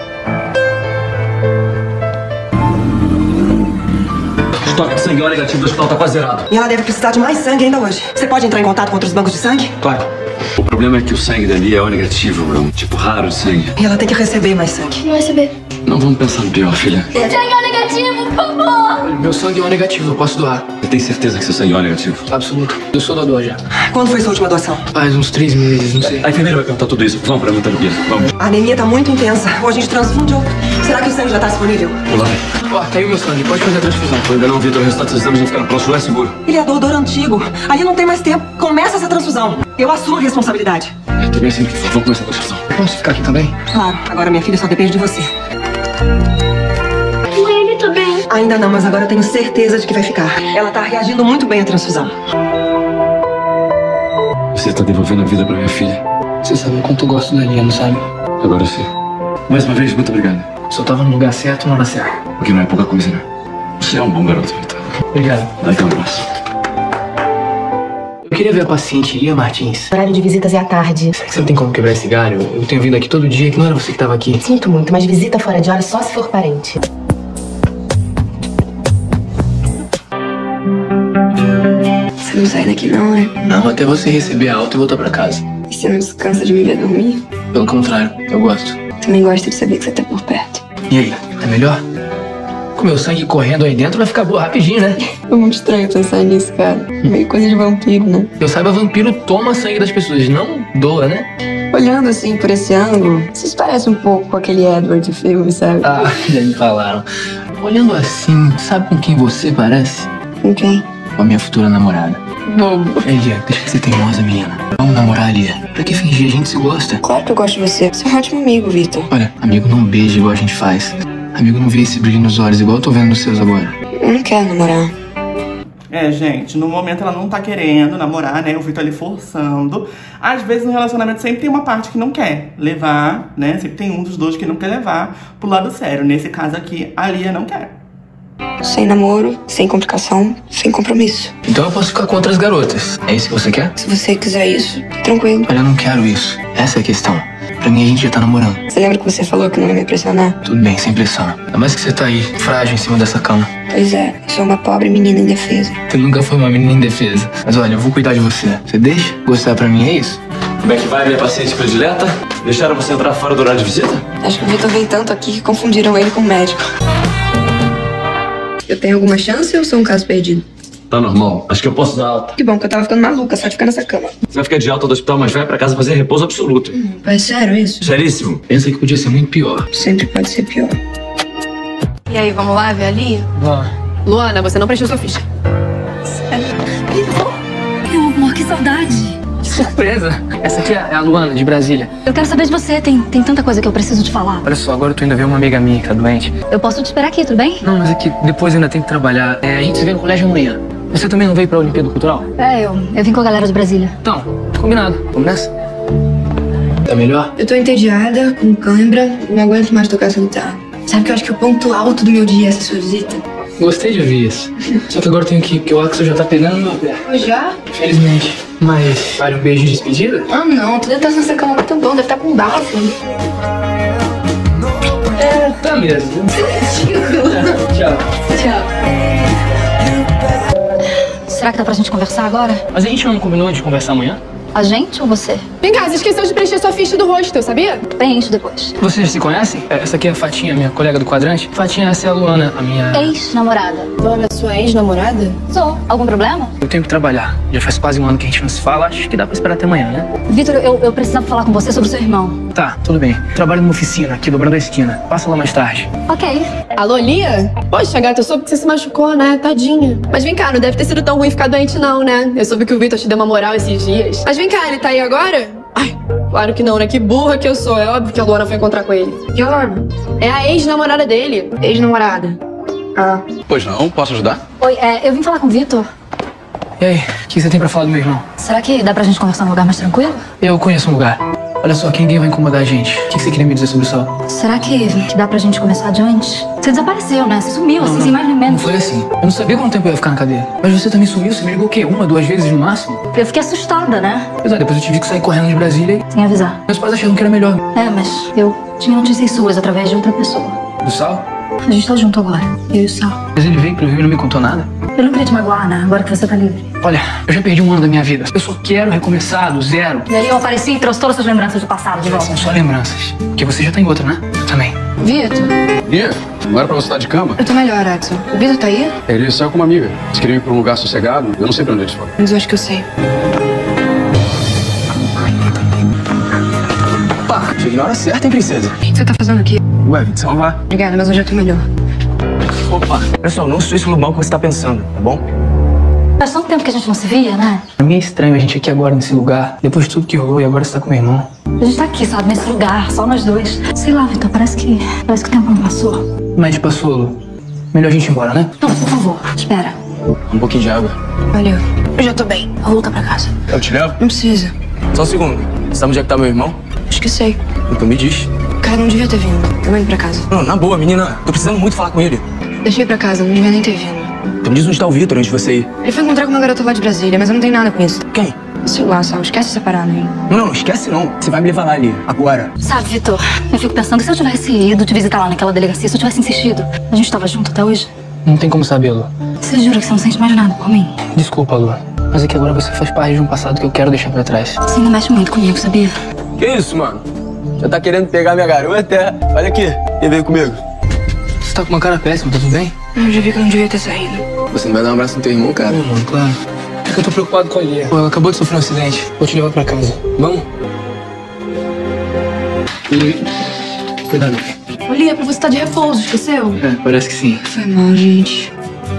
O estoque de sangue O negativo do hospital tá quase zerado. E ela deve precisar de mais sangue ainda hoje. Você pode entrar em contato com outros bancos de sangue? Claro. O problema é que o sangue dali é O negativo, é um tipo raro de sangue. E ela tem que receber mais sangue. Não vai receber. Não vamos pensar no pior, filha. Sangue O negativo, por favor. Meu sangue é O negativo, eu posso doar. Você tem certeza que seu sangue é O negativo? Absoluto. Eu sou doador já. Quando foi sua última doação? Faz uns 3 meses, não sei. A enfermeira vai perguntar tudo isso. Vamos pra muita tranquila. Vamos. A anemia tá muito intensa. Ou a gente transfunde ou... Será que o sangue já tá disponível? Olá. Ó, tá aí o meu sangue. Pode fazer a transfusão. Vou ainda não, Vitor. O resultado dos exames vão ficar no próximo lugar seguro. Ele é doador antigo. Ali não tem mais tempo. Começa essa transfusão. Eu assumo a responsabilidade. Eu também assim que vamos começar a transfusão. Posso ficar aqui também? Claro. Agora minha filha só depende de você. Mãe, ele tá bem. Ainda não, mas agora eu tenho certeza de que vai ficar. Ela tá reagindo muito bem à transfusão. Você tá devolvendo a vida pra minha filha. Você sabe o quanto eu gosto da Lia, não sabe? Agora sim. Mais uma vez, muito obrigado. Só tava no lugar certo na hora certa. Porque não é pouca coisa, né? Você é um bom garoto, Vitor. Obrigado. Dá aqui um abraço. Eu queria ver a paciente Lia Martins. O horário de visitas é à tarde. Será que você não tem como quebrar esse galho? Eu tenho vindo aqui todo dia, que não era você que tava aqui. Sinto muito, mas visita fora de hora só se for parente. Você não sai daqui não, né? Não, até você receber a alta e voltar pra casa. E você não descansa de me ver dormir? Pelo contrário, eu gosto. Também gosto de saber que você tá por perto. E aí, tá melhor? Com meu sangue correndo aí dentro vai ficar boa rapidinho, né? É muito estranho pensar nisso, cara. Meio coisa de vampiro, né? Eu saiba, vampiro toma sangue das pessoas, não doa, né? Olhando assim por esse ângulo, vocês parecem um pouco com aquele Edward de filme, sabe? Ah, já me falaram. Olhando assim, sabe com quem você parece? Com quem? Com a minha futura namorada. Bobo. Lia, deixa de ser teimosa, menina. Vamos namorar, Lia. Pra que fingir? A gente se gosta. Claro que eu gosto de você. Você é um ótimo amigo, Vitor. Olha, amigo não beija igual a gente faz. Amigo não vê esse brilho nos olhos igual eu tô vendo nos seus agora. Eu não quero namorar. É, gente, no momento ela não tá querendo namorar, né? O Vitor ali forçando. Às vezes no relacionamento sempre tem uma parte que não quer levar, né? Sempre tem um dos dois que não quer levar pro lado sério. Nesse caso aqui, a Lia não quer. Sem namoro, sem complicação, sem compromisso. Então eu posso ficar com outras garotas. É isso que você quer? Se você quiser isso, tranquilo. Olha, eu não quero isso. Essa é a questão. Pra mim, a gente já tá namorando. Você lembra que você falou que não ia me pressionar? Tudo bem, sem pressão. Ainda mais que você tá aí, frágil em cima dessa cama. Pois é, eu sou uma pobre menina indefesa. Você nunca foi uma menina indefesa. Mas olha, eu vou cuidar de você. Você deixa? Gostar pra mim é isso? Como é que vai, minha paciente predileta? Deixaram você entrar fora do horário de visita? Acho que o Vitor vem tanto aqui que confundiram ele com o médico. Eu tenho alguma chance ou sou um caso perdido? Tá normal. Acho que eu posso dar alta. Que bom, que eu tava ficando maluca só de ficar nessa cama. Você vai ficar de alta do hospital, mas vai pra casa fazer repouso absoluto. É sério isso? Seríssimo. Pensa que podia ser muito pior. Sempre pode ser pior. E aí, vamos lá ver a Lia? Vamos. Luana, você não preencheu sua ficha. Meu amor, que saudade. Que surpresa. Essa aqui é a Luana, de Brasília. Eu quero saber de você. Tem tanta coisa que eu preciso te falar. Olha só, agora eu tô indo ver uma amiga minha que tá doente. Eu posso te esperar aqui, tudo bem? Não, mas é que depois eu ainda tenho que trabalhar. A gente se vê no colégio amanhã. Você também não veio pra Olimpíada Cultural? Eu vim com a galera de Brasília. Então, combinado. Vamos nessa? Tá melhor? Eu tô entediada, com cãibra, não aguento mais tocar essa guitarra. Sabe que eu acho que o ponto alto do meu dia é essa sua visita? Gostei de ouvir isso. Só que agora eu tenho que ir, porque o Axel já tá pegando no meu pé. Já? Infelizmente. Mas vale um beijo de despedida? Ah, não. Tu deve estar nessa cama muito bom, deve estar com bafo. Tá mesmo. Tchau. Tchau. Será que dá pra gente conversar agora? Mas a gente não combinou de conversar amanhã? A gente ou você? Vem cá, você esqueceu de preencher sua ficha do hostel, sabia? Preenche depois. Vocês se conhecem? Essa aqui é a Fatinha, minha colega do quadrante. Fatinha, essa é a Luana, a minha... Ex-namorada. Luana, sua ex-namorada? Sou. Algum problema? Eu tenho que trabalhar. Já faz quase um ano que a gente não se fala. Acho que dá pra esperar até amanhã, né? Vitor, eu precisava falar com você sobre o seu irmão. Tá, tudo bem. Trabalho numa oficina aqui, dobrando a esquina. Passa lá mais tarde. Ok. Alô, Lia? Poxa, gata, eu soube que você se machucou, né? Tadinha. Mas vem cá, não deve ter sido tão ruim ficar doente não, né? Eu soube que o Vitor te deu uma moral esses dias. Mas vem cá, ele tá aí agora? Ai, claro que não, né? Que burra que eu sou. É óbvio que a Luana foi encontrar com ele. Que Luana? É a ex-namorada dele. Ex-namorada. Ah. Pois não, posso ajudar? Oi, eu vim falar com o Vitor. E aí, o que você tem pra falar do meu irmão? Será que dá pra gente conversar num lugar mais tranquilo? Eu conheço um lugar. Olha só, que ninguém vai incomodar a gente. O que você queria me dizer sobre o sol? Será que dá pra gente começar de antes? Você desapareceu, né? Você sumiu, assim, sem mais nem menos. Não foi assim. Eu não sabia quanto tempo eu ia ficar na cadeia. Mas você também sumiu? Você me ligou o quê? 1, 2 vezes no máximo? Eu fiquei assustada, né? Pois é, depois eu tive que sair correndo de Brasília e... Sem avisar. Meus pais acharam que era melhor. Mas eu tinha notícias suas através de outra pessoa. Do Sal? A gente tá junto agora, eu e o Sal. Mas ele veio pro Rio e não me contou nada? Eu não queria te magoar, né? Agora que você tá livre. Olha, eu já perdi um ano da minha vida. Eu só quero recomeçar do zero. E aí eu apareci e trouxe todas as suas lembranças do passado de volta. São só lembranças. Porque você já tá em outra, né? Eu também. Vitor? Lia, não era pra você estar de cama? Eu tô melhor, Edson. O Vitor tá aí? Ele saiu com uma amiga. Eles queriam ir pra um lugar sossegado. Eu não sei pra onde eles foram. Mas eu acho que eu sei. Opa, cheguei na hora certa, hein, princesa? O que você tá fazendo aqui? Ué, vim te salvar. Obrigada, mas eu já tô melhor. Opa, olha só, não sou esse lobão que você tá pensando, tá bom? Faz tanto tempo que a gente não se via, né? Pra mim é estranho a gente aqui agora nesse lugar. Depois de tudo que rolou e agora você tá com meu irmão. A gente tá aqui, sabe? Nesse lugar, só nós dois. Sei lá, Vitor, parece que o tempo não passou. Mas passou, Lu. Melhor a gente ir embora, né? Não, por favor, espera. Um pouquinho de água. Valeu. Eu já tô bem. Vou voltar pra casa. Eu te levo? Não precisa. Só um segundo. Você sabe onde é que tá meu irmão? Acho que sei. Então me diz. O cara não devia ter vindo. Eu vou indo pra casa. Não, na boa, menina. Tô precisando muito falar com ele. Deixei pra casa, não devia nem ter vindo. Então diz onde tá o Vitor antes de você ir. Ele foi encontrar com uma garota lá de Brasília, mas eu não tenho nada com isso. Quem? Sei lá, Sal, esquece essa parada aí. Não, esquece não. Você vai me levar lá ali, agora. Sabe, Vitor, eu fico pensando que se eu tivesse ido te visitar lá naquela delegacia, se eu tivesse insistido, a gente tava junto até hoje. Não tem como saber, Lu. Você jura que você não sente mais nada por mim? Desculpa, Lu. Mas é que agora você faz parte de um passado que eu quero deixar pra trás. Você ainda mexe muito comigo, sabia? Que isso, mano? Já tá querendo pegar minha garota, é? Olha aqui, quem veio comigo? Você tá com uma cara péssima, tá tudo bem? Eu já vi que eu não devia ter saído. Você não vai dar um abraço no teu irmão, cara? Não, mano, claro. É que eu tô preocupado com a Lia. Pô, ela acabou de sofrer um acidente. Vou te levar pra casa. Vamos? Cuidado. Lia, pra você tá de repouso, esqueceu? É, parece que sim. Foi mal, gente.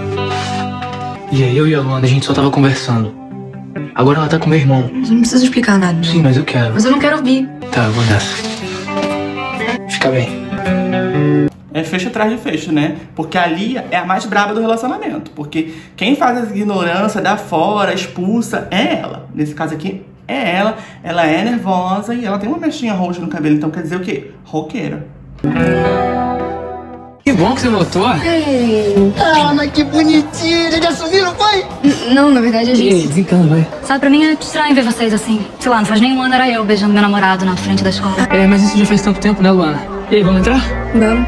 E aí, eu e a Luana, a gente só tava conversando. Agora ela tá com meu irmão. Mas eu não preciso explicar nada. Sim, mas eu quero. Mas eu não quero ouvir. Tá, eu vou nessa. Fica bem. É fecho atrás de fecho, né? Porque a Lia é a mais braba do relacionamento. Porque quem faz essa ignorância, dá fora, expulsa, é ela. Nesse caso aqui, é ela. Ela é nervosa e ela tem uma mechinha roxa no cabelo. Então quer dizer o quê? Roqueira. Que bom que você notou. Ah, mas que bonitinho. Já assumiram, pai? Não, na verdade a gente... Desencana, vai. Sabe, pra mim é estranho ver vocês assim. Sei lá, não faz nem um ano era eu beijando meu namorado na frente da escola. É, mas isso já faz tanto tempo, né, Luana? E aí, vamos entrar? Vamos.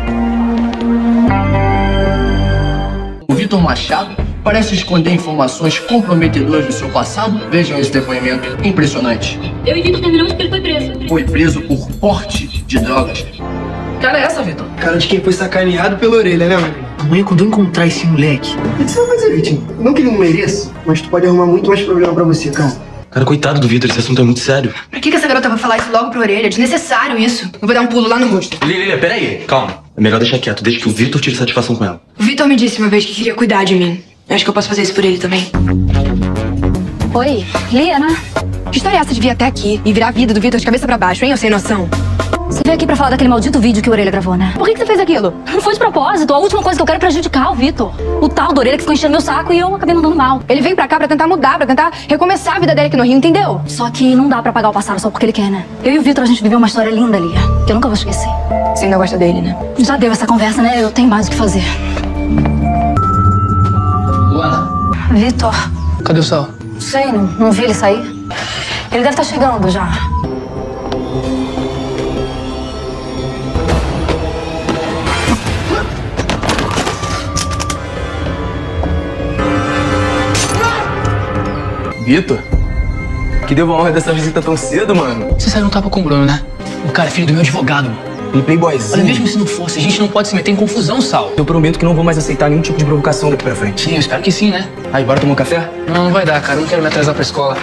O Vitor Machado parece esconder informações comprometedoras do seu passado. Vejam esse depoimento impressionante. Eu e Vitor terminamos porque ele foi preso. Foi preso por porte de drogas. Cara, é essa, Vitor? Cara de quem foi sacaneado pela orelha, né, mano? Amanhã, quando eu encontrar esse moleque... O que você vai fazer, Vitinho? Não que ele não mereça, mas tu pode arrumar muito mais problema pra você, calma. Cara, coitado do Vitor, esse assunto é muito sério. Pra que essa garota vai falar isso logo pra orelha? É desnecessário isso. Eu vou dar um pulo lá no rosto. Lilia, peraí. Calma. É melhor deixar quieto, desde que o Vitor tire satisfação com ela. O Vitor me disse uma vez que queria cuidar de mim. Eu acho que eu posso fazer isso por ele também. Oi, Lia, né? Que história é essa de vir até aqui e virar a vida do Vitor de cabeça pra baixo, hein? Eu sem noção. Você veio aqui pra falar daquele maldito vídeo que o Orelha gravou, né? Por que você fez aquilo? Não foi de propósito. A última coisa que eu quero é prejudicar o Vitor. O tal do Orelha que ficou enchendo meu saco e eu acabei mandando mal. Ele veio pra cá pra tentar mudar, pra tentar recomeçar a vida dele aqui no Rio, entendeu? Só que não dá pra pagar o passado só porque ele quer, né? Eu e o Vitor, a gente viveu uma história linda, Lia, que eu nunca vou esquecer. Você ainda gosta dele, né? Já deu essa conversa, né? Eu tenho mais o que fazer. Luana. Vitor. Cadê o Sal? Não sei, não vi ele sair. Ele deve estar chegando já. Vitor? Que deu a honra dessa visita tão cedo, mano. Você saiu um tapa com o Bruno, né? O cara é filho do meu advogado, mano. E playboyzinho. Olha, mesmo se não fosse, a gente não pode se meter em confusão, Sal. Eu prometo que não vou mais aceitar nenhum tipo de provocação daqui pra frente. Sim, eu espero que sim, né? Aí, bora tomar um café? Não vai dar, cara. Eu não quero me atrasar pra escola.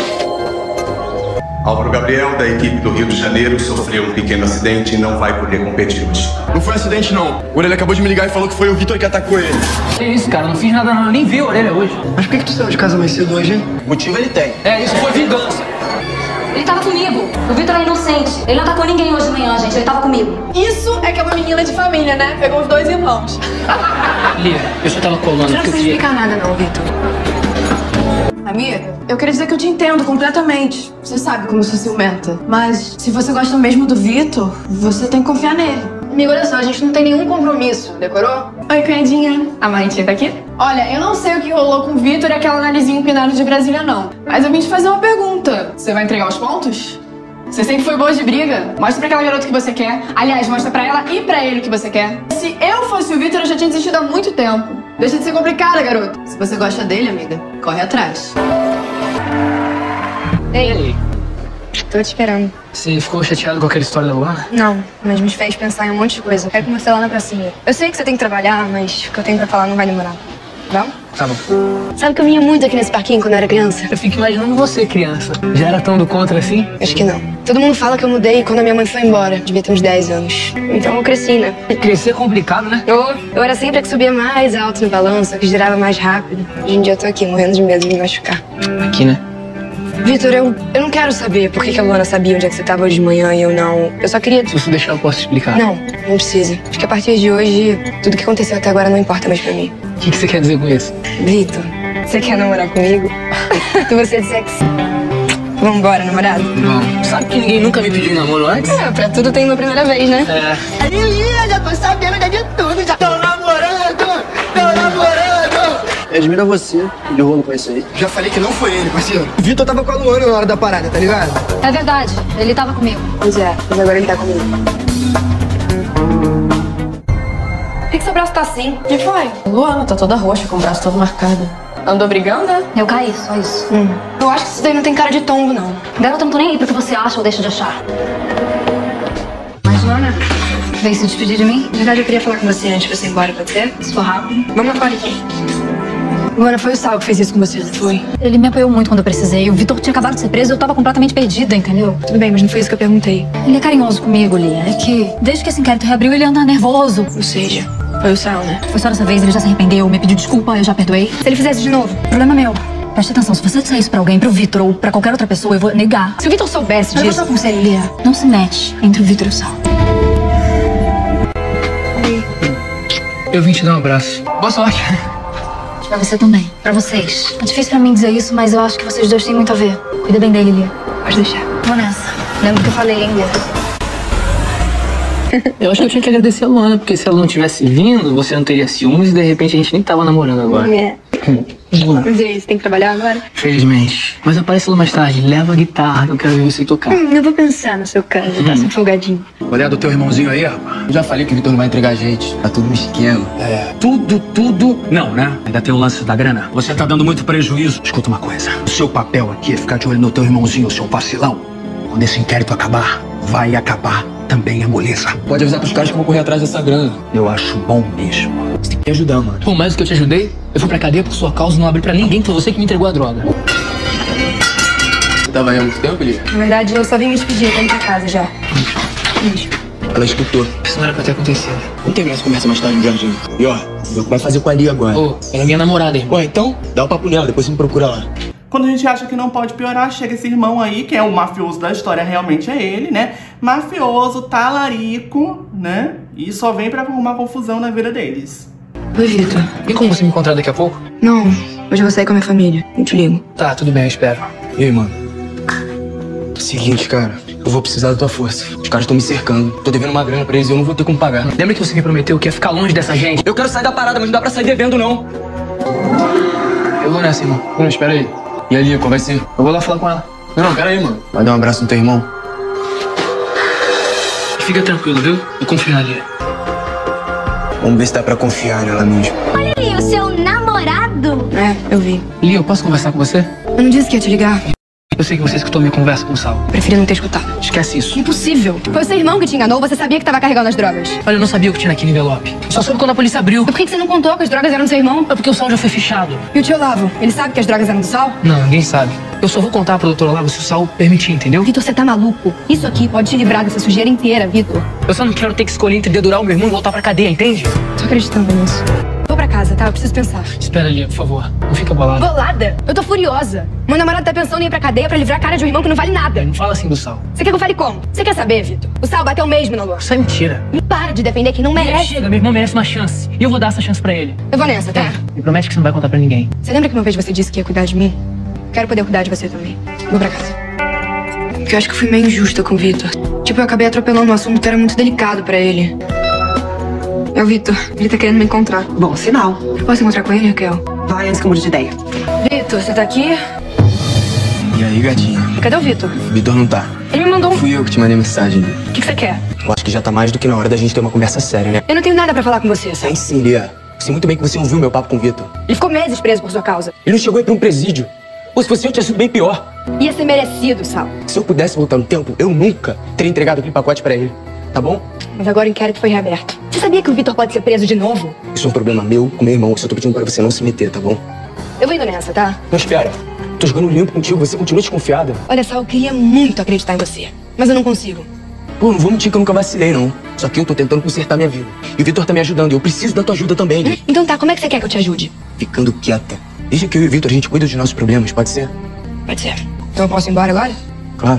Álvaro Gabriel, da equipe do Rio de Janeiro, sofreu um pequeno acidente e não vai poder competir hoje. Não foi acidente, não. O Orelha acabou de me ligar e falou que foi o Vitor que atacou ele. Que isso, cara? Não fiz nada, não. Eu nem vi a Orelha hoje. Mas por que tu saiu de casa mais cedo hoje, hein? Motivo ele tem. É, isso foi vingança. Ele tava comigo. O Vitor é inocente. Ele não atacou ninguém hoje de manhã, gente. Ele tava comigo. Isso é que é uma menina de família, né? Pegou os dois irmãos. Lia, eu só tava colando. Não precisa explicar nada não, Vitor. Amiga, eu queria dizer que eu te entendo completamente. Você sabe como eu sou ciumenta. Mas se você gosta mesmo do Vitor, você tem que confiar nele. Amigo, olha só, a gente não tem nenhum compromisso, decorou? Oi, cunhadinha. A Marinha tá aqui? Olha, eu não sei o que rolou com o Vitor e aquela narizinho empinada de Brasília, não. Mas eu vim te fazer uma pergunta. Você vai entregar os pontos? Você sempre foi boa de briga. Mostra pra aquela garota o que você quer. Aliás, mostra pra ela e pra ele o que você quer. Se eu fosse o Vitor, eu já tinha desistido há muito tempo. Deixa de ser complicada, garota. Se você gosta dele, amiga, corre atrás. Ei. Tô te esperando. Você ficou chateado com aquela história da Luana? Não, mas me fez pensar em um monte de coisa. Quero com você lá na pracinha. Eu sei que você tem que trabalhar, mas o que eu tenho pra falar não vai demorar. Vamos? Tá bom. Sabe que eu vinha muito aqui nesse parquinho quando eu era criança? Eu fico imaginando você, criança. Já era tão do contra assim? Acho que não. Todo mundo fala que eu mudei quando a minha mãe foi embora. Devia ter uns 10 anos. Então eu cresci, né? Crescer é complicado, né? Eu era sempre a que subia mais alto no balanço, a que girava mais rápido. Hoje em dia eu tô aqui, morrendo de medo de me machucar. Aqui, né? Vitor, eu não quero saber por que a Luana sabia onde é que você tava hoje de manhã e eu não. Eu só queria... Se você deixar, eu posso te explicar. Não precisa. Acho que a partir de hoje, tudo que aconteceu até agora não importa mais pra mim. O que você quer dizer com isso? Vitor, você quer namorar comigo? Você é sexy. Vambora, namorado? Vamos. Sabe que ninguém nunca me pediu um namoro antes? É, pra tudo tem uma primeira vez, né? Lilia, já tô sabendo de tudo, já tô namorando, tô namorando. Admira você. De rolo com isso aí. Já falei que não foi ele, parceiro. O Vitor tava com a Luana na hora da parada, tá ligado? É verdade, ele tava comigo. Pois é, mas agora ele tá comigo. Por que seu braço tá assim? O que foi? Luana tá toda roxa, com o braço todo marcado. Andou brigando, né? Eu caí, só isso. Eu acho que isso daí não tem cara de tombo, não. Garota, eu não tô nem aí pro que você acha ou deixa de achar. Mas, Luana, Veio se despedir de mim? na verdade eu queria falar com você antes de você ir embora, pode ser? Se for rápido. Vamos lá fora então. Luana, foi o Sal que fez isso com você, não foi? Ele me apoiou muito quando eu precisei. O Vitor tinha acabado de ser preso e eu tava completamente perdida, entendeu? Tudo bem, mas não foi isso que eu perguntei. Ele é carinhoso comigo, Lia. É que, desde que esse inquérito reabriu, ele anda nervoso. Ou seja, foi o Sal, né? Foi só dessa vez, ele já se arrependeu, me pediu desculpa, eu já perdoei. Se ele fizesse de novo? Problema meu. Preste atenção, se você disser isso pra alguém, pro Vitor ou pra qualquer outra pessoa, eu vou negar. Se o Vitor soubesse Mas eu disso... vou só conselho, Lia. Não se mete entre o Vitor e o Sal. Eu vim te dar um abraço. Boa sorte. Pra você também. Pra vocês. É difícil pra mim dizer isso, mas eu acho que vocês dois têm muito a ver. Cuida bem dele, Lia. Pode deixar. Vou nessa. Lembra que eu falei, hein, Lia? Eu acho que eu tinha que agradecer a Luana, porque se ela não tivesse vindo, você não teria ciúmes e de repente a gente nem tava namorando agora. É. Mas é isso, tem que trabalhar agora? Felizmente. Mas aparece lá mais tarde, leva a guitarra que eu quero ver você tocar. Eu vou pensar no seu caso, tá assim folgadinho. Olha do teu irmãozinho aí, rapaz. Eu já falei que o Vitor não vai entregar a gente. Tá tudo no esquema. Tudo. Não, né? Ainda tem o lance da grana. Você tá dando muito prejuízo. Escuta uma coisa. O seu papel aqui é ficar de olho no teu irmãozinho, seu vacilão. Quando esse inquérito acabar, vai acabar também a moleza. Pode avisar pros caras que eu vou correr atrás dessa grana. Eu acho bom mesmo. Você tem que me ajudar, mano. Pô, mais do que eu te ajudei, eu fui pra cadeia por sua causa e não abri pra ninguém, foi você que me entregou a droga. Você tava aí há muito tempo, Lia? Na verdade, eu só vim me despedir, tô indo pra casa já. Ela escutou. Isso não era pra ter acontecido. Vamos terminar essa conversa mais tarde no jardim. E ó, o que vai fazer com a Lia agora? Pô, ela é minha namorada, irmão. Pô, então, dá um papo nela, depois você me procura lá. Quando a gente acha que não pode piorar, chega esse irmão aí, que é o mafioso da história, realmente é ele, né? Mafioso, talarico, né? E só vem pra arrumar confusão na vida deles. Oi, Vitor. E como você me encontrar daqui a pouco? Não, hoje eu vou sair com a minha família. Eu te ligo. Tá, tudo bem, eu espero. E aí, mano? Seguinte, cara, eu vou precisar da tua força. Os caras estão me cercando. Tô devendo uma grana pra eles e eu não vou ter como pagar. Lembra que você me prometeu que ia ficar longe dessa gente? Eu quero sair da parada, mas não dá pra sair devendo, não. Eu vou nessa, irmão. Não, espera aí. E a Lia, qual vai ser? Eu vou lá falar com ela. Não, pera aí, mano. Vai dar um abraço no teu irmão? Fica tranquilo, viu? Eu confio na Lia. Vamos ver se dá pra confiar nela mesmo. Olha aí, o seu namorado. É, eu vi. Lia, eu posso conversar com você? Eu não disse que ia te ligar. Eu sei que você escutou minha conversa com o Sal. Preferi não ter escutado. Esquece isso. Impossível. Foi o seu irmão que te enganou, você sabia que tava carregando as drogas. Olha, eu não sabia o que tinha naquele envelope. Só soube quando a polícia abriu. Por que você não contou que as drogas eram do seu irmão? É porque o Sal já foi fichado. E o tio Olavo? Ele sabe que as drogas eram do Sal? Não, ninguém sabe. Eu só vou contar pro Dr. Olavo se o Sal permitir, entendeu? Vitor, você tá maluco? Isso aqui pode te livrar dessa sujeira inteira, Vitor. Eu só não quero ter que escolher entre dedurar o meu irmão e voltar pra cadeia, entende? Tô acreditando nisso. Vou pra casa, tá? Eu preciso pensar. Espera, Lia, por favor. Não fica bolada. Bolada? Eu tô furiosa. Meu namorado tá pensando em ir pra cadeia pra livrar a cara de um irmão que não vale nada. Não fala assim do Sal. Você quer que eu fale como? Você quer saber, Vitor? O Sal bateu mesmo na Luana. Isso é mentira. Me para de defender quem não merece. Chega, meu irmão merece uma chance. E eu vou dar essa chance pra ele. Eu vou nessa, tá? Me promete que você não vai contar pra ninguém. Você lembra que uma vez você disse que ia cuidar de mim? Quero poder cuidar de você também. Vou pra casa. Porque eu acho que eu fui meio injusta com o Vitor. Tipo, eu acabei atropelando um assunto que era muito delicado pra ele. É o Vitor. Ele tá querendo me encontrar. Bom sinal. Eu posso encontrar com ele, Raquel? Vai antes que eu mude de ideia. Vitor, você tá aqui? E aí, gatinha? Cadê o Vitor? O Vitor não tá. Ele me mandou um... Fui eu que te mandei mensagem. O que você quer? Eu acho que já tá mais do que na hora da gente ter uma conversa séria, né? Eu não tenho nada pra falar com você, sabe? Tem sim, Lia. Sei muito bem que você ouviu meu papo com o Vitor. Ele ficou meses preso por sua causa. Ele não chegou aí pra um presídio. Pô, se fosse eu, tinha sido bem pior. Ia ser merecido, Sal. Se eu pudesse voltar no tempo, eu nunca teria entregado aquele pacote pra ele. Tá bom? Mas agora o inquérito foi reaberto. Você sabia que o Vitor pode ser preso de novo? Isso é um problema meu com meu irmão. Eu só tô pedindo pra você não se meter, tá bom? Eu vou indo nessa, tá? Não, espera. Tô jogando limpo contigo, você continua desconfiada. Olha, Sal, eu queria muito acreditar em você. Mas eu não consigo. Pô, não vou mentir que eu nunca vacilei, não. Só que eu tô tentando consertar minha vida. E o Vitor tá me ajudando e eu preciso da tua ajuda também. Então tá, como é que você quer que eu te ajude? Ficando quieta. Deixa que eu e o Vitor, a gente cuida dos nossos problemas, pode ser? Pode ser. Então eu posso ir embora agora? Claro.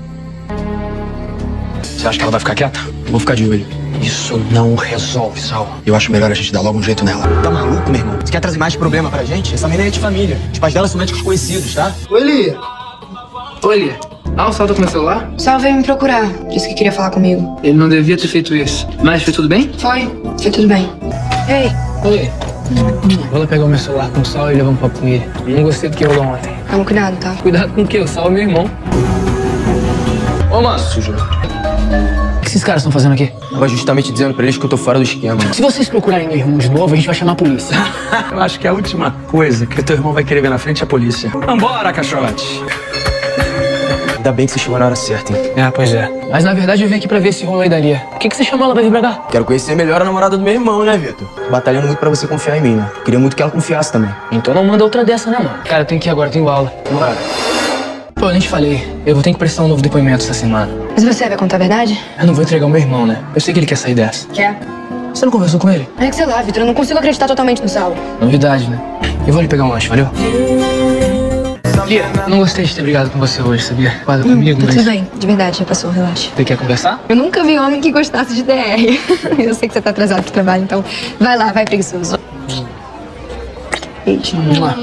Você acha que ela vai ficar quieta? Eu vou ficar de olho. Isso não resolve, Sal. Eu acho melhor a gente dar logo um jeito nela. Tá maluco, meu irmão? Você quer trazer mais problema pra gente? Essa menina é de família. Os pais dela são médicos conhecidos, tá? Oi, Lia. Oi, Lia. Ah, o Sal tá com meu celular? O Sal veio me procurar. Disse que queria falar comigo. Ele não devia ter feito isso. Mas foi tudo bem? Foi tudo bem. Ei. Oi. Vou lá pegar o meu celular com o Sal e levar um papo com ele. Eu não gostei do que rolou ontem. Toma cuidado, tá? Cuidado com o quê? O Sal é meu irmão. Ô, mano. Sujo. O que esses caras estão fazendo aqui? Tava justamente dizendo pra eles que eu tô fora do esquema. Se vocês procurarem meu irmão de novo, a gente vai chamar a polícia. Eu acho que a última coisa que teu irmão vai querer ver na frente é a polícia. Vambora, caixote! Ainda bem que você chegou na hora certa, hein? É, pois é. Mas na verdade eu vim aqui pra ver esse rolo aí da Lia. Por que você chamou ela pra vir pra cá? Quero conhecer melhor a namorada do meu irmão, né, Vitor? Batalhando muito pra você confiar em mim, né? Queria muito que ela confiasse também. Então não manda outra dessa, né, mano? Cara, eu tenho que ir agora, tenho aula. Bora. Pô, eu nem te falei. Eu vou ter que prestar um novo depoimento essa semana. Mas você vai contar a verdade? Eu não vou entregar o meu irmão, né? Eu sei que ele quer sair dessa. Quer? Você não conversou com ele? É que sei lá, Vitor, eu não consigo acreditar totalmente no Sal. Novidade, né? Eu vou ali pegar um lanche, valeu? Lia, não gostei de ter brigado com você hoje, sabia? Guarda comigo, Tá mas... tudo bem, de verdade, já passou, relaxa. Você quer conversar? Eu nunca vi homem que gostasse de DR. Eu sei que você tá atrasado pro trabalho, então vai lá, vai preguiçoso. Beijo.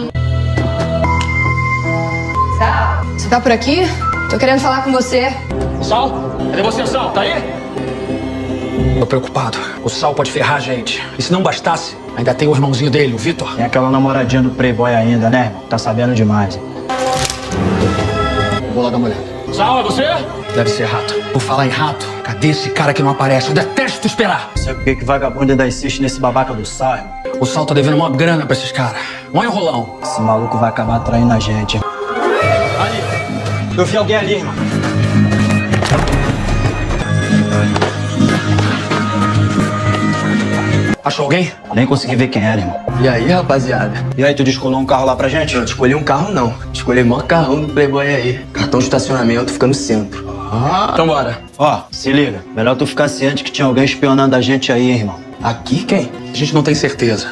Sal, você tá por aqui? Tô querendo falar com você. Sal? Cadê você, Sal? Tá aí? Tô preocupado. O Sal pode ferrar a gente. E se não bastasse, ainda tem o irmãozinho dele, o Vitor. Tem aquela namoradinha do Playboy ainda, né, irmão? Tá sabendo demais. Vou lá dar uma olhada. Sal, é você? Deve ser rato. Por falar em rato, cadê esse cara que não aparece? Eu detesto esperar. Sabe por que vagabundo ainda insiste nesse babaca do Sal, irmão? O Sal tá devendo uma grana pra esses caras. Um enrolão. Esse maluco vai acabar traindo a gente. Ali. Eu vi alguém ali, irmão. Achou alguém? Nem consegui ver quem era, irmão. E aí, rapaziada? E aí, tu descolou um carro lá pra gente? Não, escolhi um carro não. Escolhi o maior carrão do Playboy aí. Cartão de estacionamento, fica no centro. Então bora. Ó, se liga. Melhor tu ficar ciente que tinha alguém espionando a gente aí, irmão. Aqui quem? A gente não tem certeza.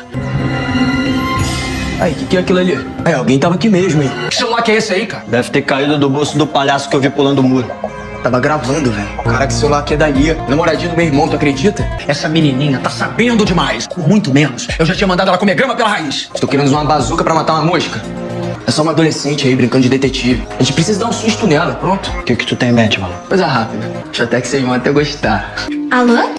Aí, o que é aquilo ali? Aí, alguém tava aqui mesmo, hein? Que celular que é esse aí, cara? Deve ter caído do bolso do palhaço que eu vi pulando o muro. Tava gravando, velho. Cara, que celular aqui é da Lia. Namoradinho do meu irmão, tu acredita? Essa menininha tá sabendo demais. Por muito menos, eu já tinha mandado ela comer grama pela raiz. Estou querendo usar uma bazuca pra matar uma mosca. É só uma adolescente aí, brincando de detetive. A gente precisa dar um susto nela, pronto. O que tu tem em mente, mano? Coisa rápida. Acho até que vocês vão até gostar. Alô?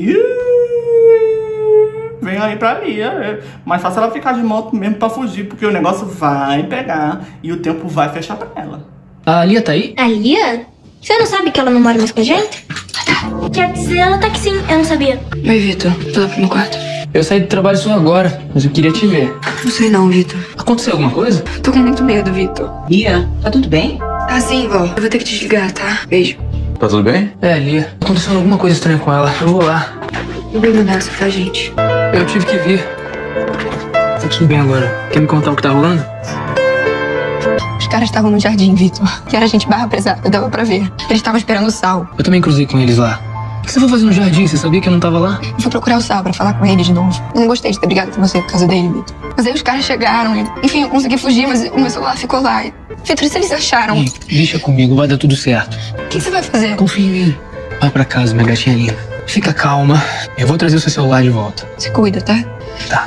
Vem aí pra Lia. Mais fácil ela ficar de moto mesmo pra fugir, porque o negócio vai pegar e o tempo vai fechar pra ela. A Lia tá aí? A Lia? Você não sabe que ela não mora mais com a gente? Quer dizer, ela tá aqui sim, eu não sabia. Oi, Vitor. Tô lá pro meu quarto. Eu saí do trabalho só agora, mas eu queria te ver. Não sei não, Vitor. Aconteceu alguma coisa? Tô com muito medo, Vitor. Lia, tá tudo bem? Tá sim, vó. Eu vou ter que desligar, tá? Beijo. Tá tudo bem? É, Lia. Aconteceu alguma coisa estranha com ela. Eu vou lá. Eu vou nessa, tá, gente? Eu tive que vir. Tá tudo bem agora. Quer me contar o que tá rolando? Os caras estavam no jardim, Vitor. Que era gente barra pesada, dava pra ver. Eles estavam esperando o Sal. Eu também cruzei com eles lá. O que você foi fazer no jardim? Você sabia que eu não tava lá? Eu fui procurar o Sal pra falar com ele de novo. Eu não gostei de ter brigado com você por causa dele, Vitor. Mas aí os caras chegaram e... Enfim, eu consegui fugir, mas o meu celular ficou lá. Vitor, e se eles acharam? Ei, deixa comigo, vai dar tudo certo. O que você vai fazer? Confia em mim. Vai pra casa, minha gatinha linda. Fica calma. Eu vou trazer o seu celular de volta. Se cuida, tá? Tá.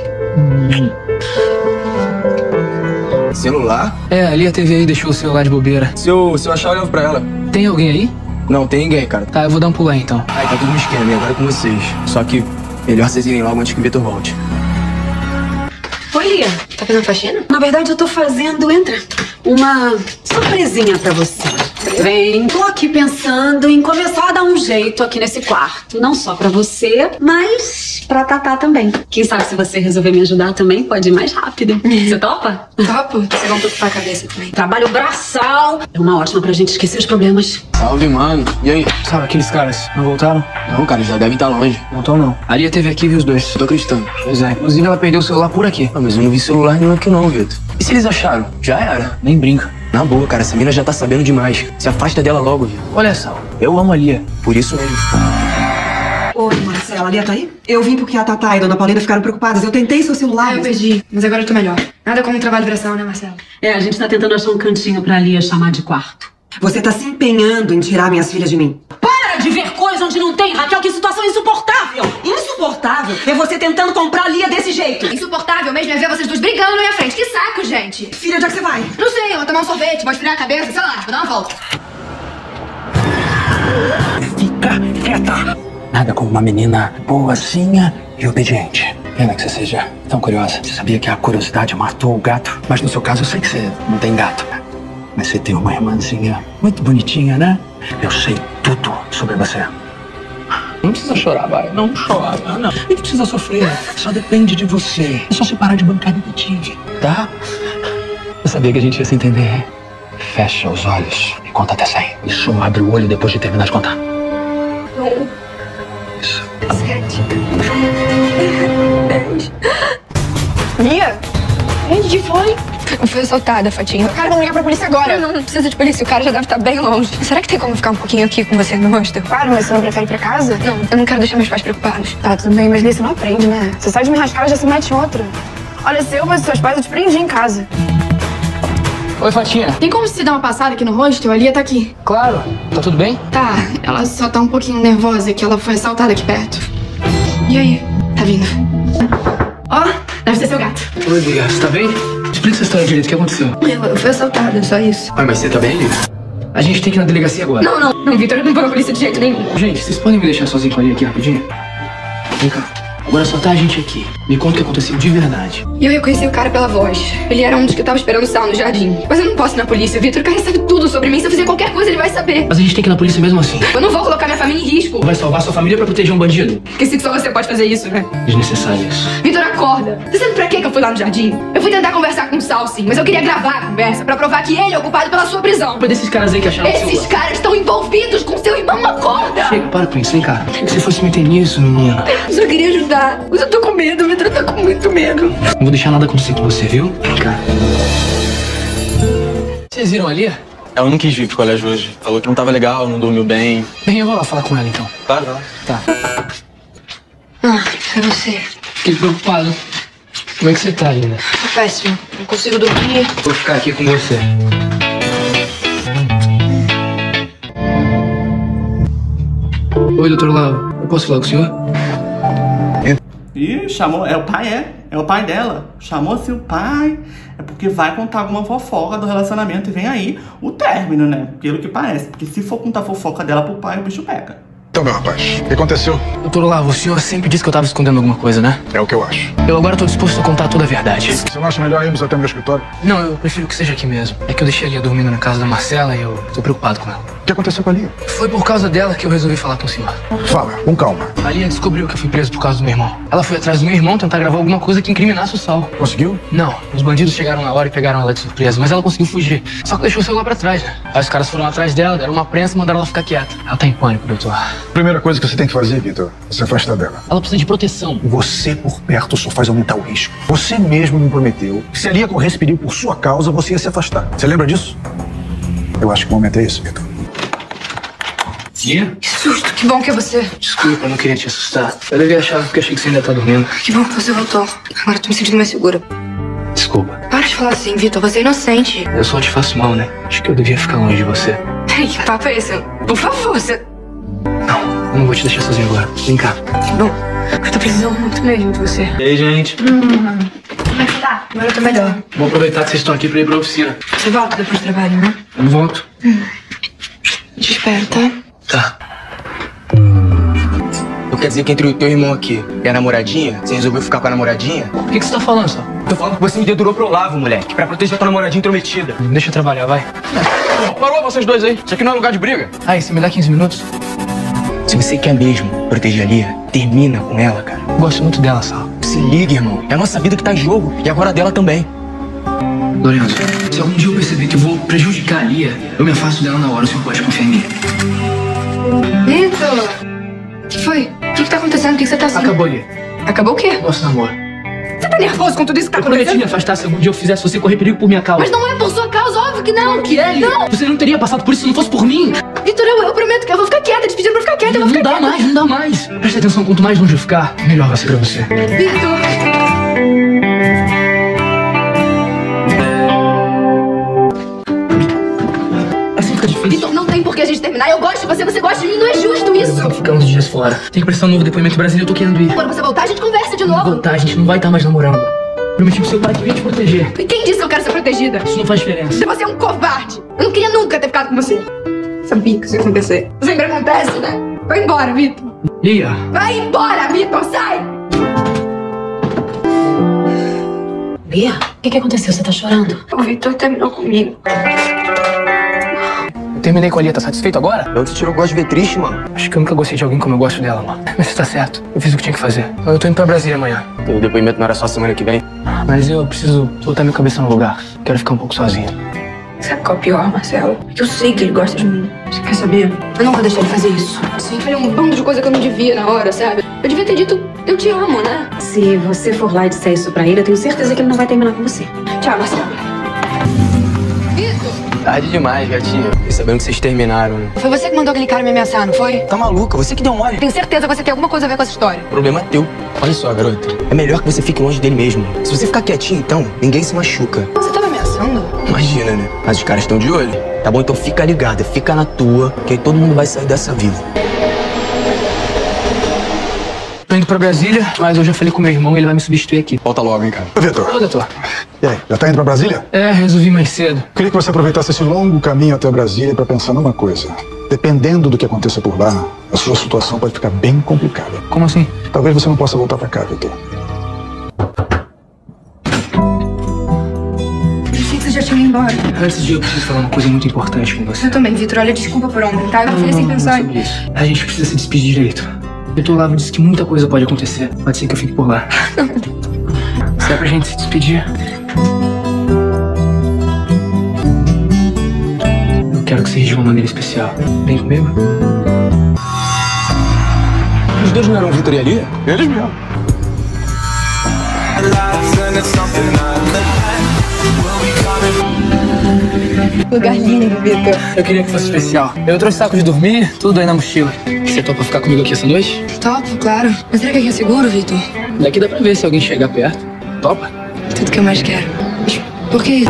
Celular? É, ali a TV aí deixou o celular de bobeira. Se eu achar, eu levo pra ela. Tem alguém aí? Não, tem ninguém, cara. Tá, eu vou dar um pulo aí, então. Aí, tá tudo no esquema, e agora é com vocês. Só que melhor vocês irem logo antes que o Vitor volte. Oi, Lia. Tá fazendo faxina? Na verdade, eu tô fazendo, entra, uma surpresinha pra você. Vem, tô aqui pensando em começar a dar um jeito aqui nesse quarto. Não só pra você, mas pra Tatá também. Quem sabe se você resolver me ajudar também, pode ir mais rápido. Você topa? Topo. Vocês vão preocupar a cabeça também. Trabalho braçal. É uma ótima pra gente esquecer os problemas. Salve, mano. E aí? Sabe aqueles caras? Não voltaram? Não, cara, já devem estar longe. Não estão, não. A Lia teve aqui e viu os dois. Eu tô acreditando. Pois é. Inclusive, ela perdeu o celular por aqui. Ah, mas eu não vi celular nenhum aqui não, Vitor. E se eles acharam? Já era. Nem brinca. Na boa, cara, essa mina já tá sabendo demais. Se afasta dela logo, Vitor. Olha, Sal, eu amo a Lia. Por isso mesmo. Oi, Marcela, a Lia tá aí? Eu vim porque a Tatá e a Dona Paulina ficaram preocupadas. Eu tentei seu celular. Eu perdi, mas agora eu tô melhor. Nada como um trabalho braçal, né, Marcelo? É, a gente tá tentando achar um cantinho pra Lia chamar de quarto. Você tá se empenhando em tirar minhas filhas de mim. Para de ver coisa onde não tem, Raquel, que situação insuportável! Insuportável é você tentando comprar a Lia desse jeito. Insuportável mesmo é ver vocês dois brigando na minha frente. Que saco, gente. Filha, onde é que você vai? Não sei, eu vou tomar um sorvete, vou esfriar a cabeça, sei lá, vou dar uma volta. Fica quieta. Nada como uma menina boazinha e obediente. Pena que você seja tão curiosa. Você sabia que a curiosidade matou o gato? Mas no seu caso eu sei que você não tem gato. Mas você tem uma irmãzinha muito bonitinha, né? Eu sei tudo sobre você. Não precisa chorar, vai. Não chora, não. Nem precisa sofrer. Só depende de você. É só você parar de bancar detetive, tá? Eu sabia que a gente ia se entender. Fecha os olhos e conta até 100. E só abre o olho depois de terminar de contar. 7. 10. Lia? Onde foi? Eu fui assaltada, Fatinha. Cara, vamos ligar pra polícia agora. Não precisa de polícia, o cara já deve estar bem longe. Será que tem como ficar um pouquinho aqui com você no hostel? Claro, mas você não prefere ir pra casa? Não, eu não quero deixar meus pais preocupados. Tá, tudo bem, mas Lia, você não aprende, né? Você sai de me rascar e já se mete em outra. Olha, se eu fosse seus pais, eu te prendia em casa. Oi, Fatinha. Tem como você dar uma passada aqui no hostel? A Lia tá aqui. Claro. Tá tudo bem? Tá, ela só tá um pouquinho nervosa que ela foi assaltada aqui perto. E aí? Tá vindo. Ó, deve ser seu gato. Oi, Lia. Você tá bem? Explica essa história direito. O que aconteceu? Eu fui assaltada, só isso. Mas você tá bem, Lia? A gente tem que ir na delegacia agora. Não, Vitor, eu não vou na polícia de jeito nenhum. Gente, vocês podem me deixar sozinho com a Lia aqui rapidinho? Vem cá. Agora só tá a gente aqui. Me conta o que aconteceu de verdade. E eu reconheci o cara pela voz. Ele era um dos que eu tava esperando sal no jardim. Mas eu não posso ir na polícia, Vitor. O cara sabe tudo sobre mim. Se eu fizer qualquer coisa, ele vai saber. Mas a gente tem que ir na polícia mesmo assim. Eu não vou colocar minha família em risco. Vai salvar sua família pra proteger um bandido? Esqueci que só você pode fazer isso, né? Desnecessário isso. Vitor, acorda. Você sabe pra que eu fui lá no jardim? Eu fui tentar conversar com o Sal, sim. Mas eu queria gravar a conversa pra provar que ele é o culpado pela sua prisão. Foi desses caras aí que acharam Esses caras estão envolvidos com seu irmão. Acorda! Chega, para com isso, vem cá. Se você fosse meter nisso, menina. Eu só queria ajudar. Mas eu tô com medo, Vitor. Eu tô com muito medo. Não vou deixar nada acontecer com você, viu? Vem cá. Vocês viram ali? Ela não quis vir pro colégio hoje. Falou que não tava legal, não dormiu bem. Bem, eu vou lá falar com ela então. Vai lá. Tá. É você. Fiquei preocupado. Como é que você tá, Lina? Tô péssimo. Não consigo dormir. Vou ficar aqui com você. Oi, doutor Lau. Eu posso falar com o senhor? Ih, chamou. É o pai, é? É o pai dela. Chamou-se o pai. É porque vai contar alguma fofoca do relacionamento. E vem aí o término, né? Pelo que parece. Porque se for contar fofoca dela pro pai, o bicho pega. Então, meu rapaz, o que aconteceu? Doutor Olavo, o senhor sempre disse que eu tava escondendo alguma coisa, né? É o que eu acho. Eu agora tô disposto a contar toda a verdade. Você não acha melhor irmos até o meu escritório? Não, eu prefiro que seja aqui mesmo. É que eu deixei a Lia dormindo na casa da Marcela e eu tô preocupado com ela. O que aconteceu com a Lia? Foi por causa dela que eu resolvi falar com o senhor. Fala, com calma. A Lia descobriu que eu fui preso por causa do meu irmão. Ela foi atrás do meu irmão tentar gravar alguma coisa que incriminasse o Sal. Conseguiu? Não, os bandidos chegaram na hora e pegaram ela de surpresa, mas ela conseguiu fugir. Só que deixou o celular pra trás, né? Aí os caras foram atrás dela, deram uma prensa e mandaram ela ficar quieta. Ela tá em pânico, doutor. Primeira coisa que você tem que fazer, Vitor, é se afastar dela. Ela precisa de proteção. Você por perto só faz aumentar o risco. Você mesmo me prometeu que se a Lia corresse perigo por sua causa, você ia se afastar. Você lembra disso? Eu acho que o momento é esse, Vitor. Lia? Que susto, que bom que é você. Desculpa, eu não queria te assustar. Eu levei a chave porque achei que você ainda tá dormindo. Que bom que você voltou. Agora eu tô me sentindo mais segura. Desculpa. Para de falar assim, Vitor. Você é inocente. Eu só te faço mal, né? Acho que eu devia ficar longe de você. Peraí, que papo é esse? Por favor, você... Não, eu não vou te deixar sozinho agora. Vem cá. Que bom. Eu tô precisando muito mesmo de você. E aí, gente? Como é que tá? Agora eu tô melhor. Vou aproveitar que vocês estão aqui pra ir pra oficina. Você volta depois do trabalho, né? Eu volto. Te espero, tá? Tá. Eu quero dizer que entre o teu irmão aqui e a namoradinha, você resolveu ficar com a namoradinha? O que você tá falando, Sal? Tô falando que você me dedurou pro Olavo, moleque, pra proteger a tua namoradinha intrometida. Deixa eu trabalhar, vai. Parou vocês dois aí. Isso aqui não é lugar de briga. Aí, você me dá 15 minutos? Se você quer mesmo proteger a Lia, termina com ela, cara. Eu gosto muito dela, Sal. Se liga, irmão. É a nossa vida que tá em jogo. E agora a dela também. Lorenzo, se algum dia eu perceber que eu vou prejudicar a Lia, eu me afasto dela na hora, o senhor pode confiar em mim. Vitor! O que foi? O que tá acontecendo? O que você tá assim? Acabou, Lia. Acabou o quê? Nosso namoro. Você tá nervoso com tudo isso que tá Eu prometi acontecendo? me afastar se algum dia eu fizesse você correr perigo por minha causa. Mas não é por sua causa, óbvio que não! Que é, Lia? Não! Você não teria passado por isso se não fosse por mim. Vitor, eu prometo que eu vou ficar quieta, te pedindo pra ficar quieta, eu vou ficar quieta. Não dá mais. Presta atenção, quanto mais longe eu ficar, melhor vai ser pra você. Vitor! Assim fica difícil. Vitor, não tem por que a gente terminar. Eu gosto de você, você gosta de mim, não é justo isso. Vamos ficar uns dias fora. Tem que prestar um novo depoimento em Brasília, eu tô querendo ir. Quando você voltar, a gente conversa de novo. Quando voltar, a gente não vai estar mais namorando. Prometi pro seu pai que ia te proteger. E quem disse que eu quero ser protegida? Isso não faz diferença. Você é um covarde. Eu não queria nunca ter ficado com você. Sabia que isso ia acontecer. Sempre acontece, né? Vai embora, Vitor. Lia. Vai embora, Vitor, sai! Lia, o que aconteceu? Você tá chorando? O Vitor terminou comigo. Eu terminei com a Lia, tá satisfeito agora? De onde você tirou o gosto de ver triste, mano? Acho que eu nunca gostei de alguém como eu gosto dela, mano. Mas você tá certo. Eu fiz o que tinha que fazer. Eu tô indo pra Brasília amanhã. O depoimento não era só semana que vem? Mas eu preciso botar minha cabeça no lugar. Quero ficar um pouco sozinho. Sabe qual é o pior, Marcelo? É que eu sei que ele gosta de mim. Você quer saber? Eu não vou deixar ele fazer isso. Sim, falei um bando de coisa que eu não devia na hora, sabe? Eu devia ter dito, eu te amo, né? Se você for lá e disser isso pra ele, eu tenho certeza que ele não vai terminar com você. Tchau, Marcelo. Tarde demais, gatinha. Fiquei sabendo que vocês terminaram, né? Foi você que mandou aquele cara me ameaçar, não foi? Tá maluca? Você que deu mole. Tenho certeza que você tem alguma coisa a ver com essa história. O problema é teu. Olha só, garota. É melhor que você fique longe dele mesmo. Se você ficar quietinho, então, ninguém se machuca. Você tá me ameaçando? Imagina, né? Mas os caras estão de olho. Tá bom? Então fica ligada, fica na tua, que aí todo mundo vai sair dessa vida. Tô indo pra Brasília, mas eu já falei com meu irmão e ele vai me substituir aqui. Volta logo, hein, cara. Ô, Vitor. Ô, doutor. E aí, já tá indo pra Brasília? É, resolvi mais cedo. Queria que você aproveitasse esse longo caminho até Brasília pra pensar numa coisa. Dependendo do que aconteça por lá, a sua situação pode ficar bem complicada. Como assim? Talvez você não possa voltar pra cá, Vitor. Você já tinha ido embora. Antes de eu preciso falar uma coisa muito importante com você. Eu também, Vitor. Olha, desculpa por ontem, tá? Eu falei sem pensar. Sobre isso. A gente precisa se despedir direito. Vitor Lavo disse que muita coisa pode acontecer. Pode ser que eu fique por lá. Se é pra gente se despedir. Eu quero que seja de uma maneira especial. Vem comigo? Os dois não eram o Vitor e a Lia? Eles mesmo. Lugar lindo, Vitor. Eu queria que fosse especial. Eu trouxe saco de dormir, tudo aí na mochila. Você topa ficar comigo aqui essa noite? Topo, claro. Mas será que aqui é seguro, Vitor? Daqui dá pra ver se alguém chegar perto. Topa? Tudo que eu mais quero. Por que?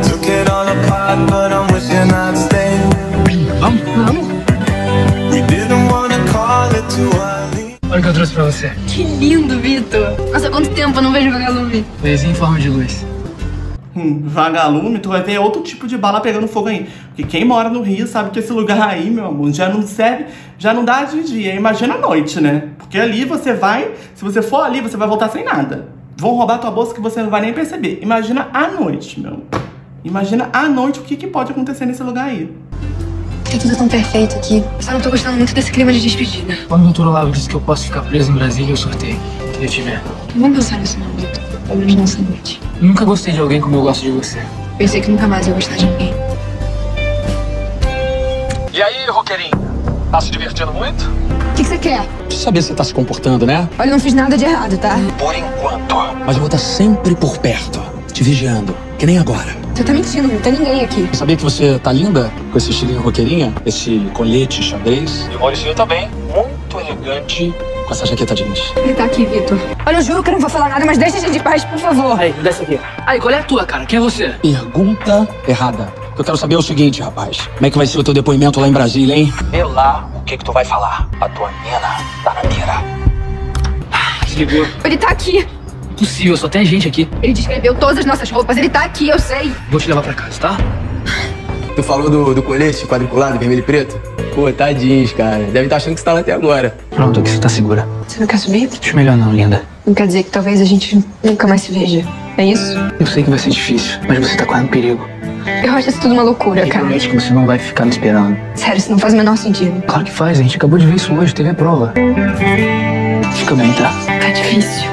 Vamos? Vamos. Olha o que eu trouxe pra você. Que lindo, Vitor. Nossa, quanto tempo eu não vejo vagalume. Beijinho em forma de luz. Vagalume, tu vai ver outro tipo de bala pegando fogo aí. Porque quem mora no Rio sabe que esse lugar aí, meu amor, já não serve, já não dá de dia. Imagina a noite, né? Porque ali você vai, se você for ali, você vai voltar sem nada. Vão roubar tua bolsa que você não vai nem perceber. Imagina a noite, meu. Imagina a noite o que pode acontecer nesse lugar aí. Tá tudo tão perfeito aqui. Só não tô gostando muito desse clima de despedida. Quando o doutor Olavo disse que eu posso ficar preso em Brasília, eu sorteio. Queria te ver. Não vamos pensar nisso não, Vitor. Pelo menos nessa noite. Nunca gostei de alguém como eu gosto de você. Pensei que nunca mais ia gostar de ninguém. E aí, roqueirinho? Tá se divertindo muito? O que você quer? Preciso saber se você tá se comportando, né? Olha, eu não fiz nada de errado, tá? Por enquanto. Mas eu vou estar sempre por perto, te vigiando, que nem agora. Você tá mentindo, não tem ninguém aqui. Eu sabia que você tá linda com esse estilinho roqueirinha, esse colete xadrez. E o Mauricinho também, muito elegante com essa jaqueta jeans. Ele tá aqui, Vitor. Olha, eu juro que eu não vou falar nada, mas deixa a gente de paz, por favor. Aí, me dá isso aqui. Aí, qual é a tua, cara? Quem é você? Pergunta errada. O que eu quero saber é o seguinte, rapaz. Como é que vai ser o teu depoimento lá em Brasília, hein? Vê lá o que tu vai falar. A tua mina tá na mira. Desligou. Ele tá aqui. Impossível, só tem gente aqui. Ele descreveu todas as nossas roupas. Ele tá aqui, eu sei. Vou te levar pra casa, tá? Tu falou do colete quadriculado, vermelho e preto? Pô, tadinhos, cara. Deve estar achando que você tá lá até agora. Pronto, aqui você tá segura. Você não quer subir? Acho melhor não, linda. Não quer dizer que talvez a gente nunca mais se veja. É isso? Eu sei que vai ser difícil, mas você tá correndo perigo. Eu acho isso tudo uma loucura, cara. Promete que você não vai ficar me esperando. Sério, isso não faz o menor sentido. Claro que faz, a gente acabou de ver isso hoje, teve a prova. Fica bem, tá? Tá difícil.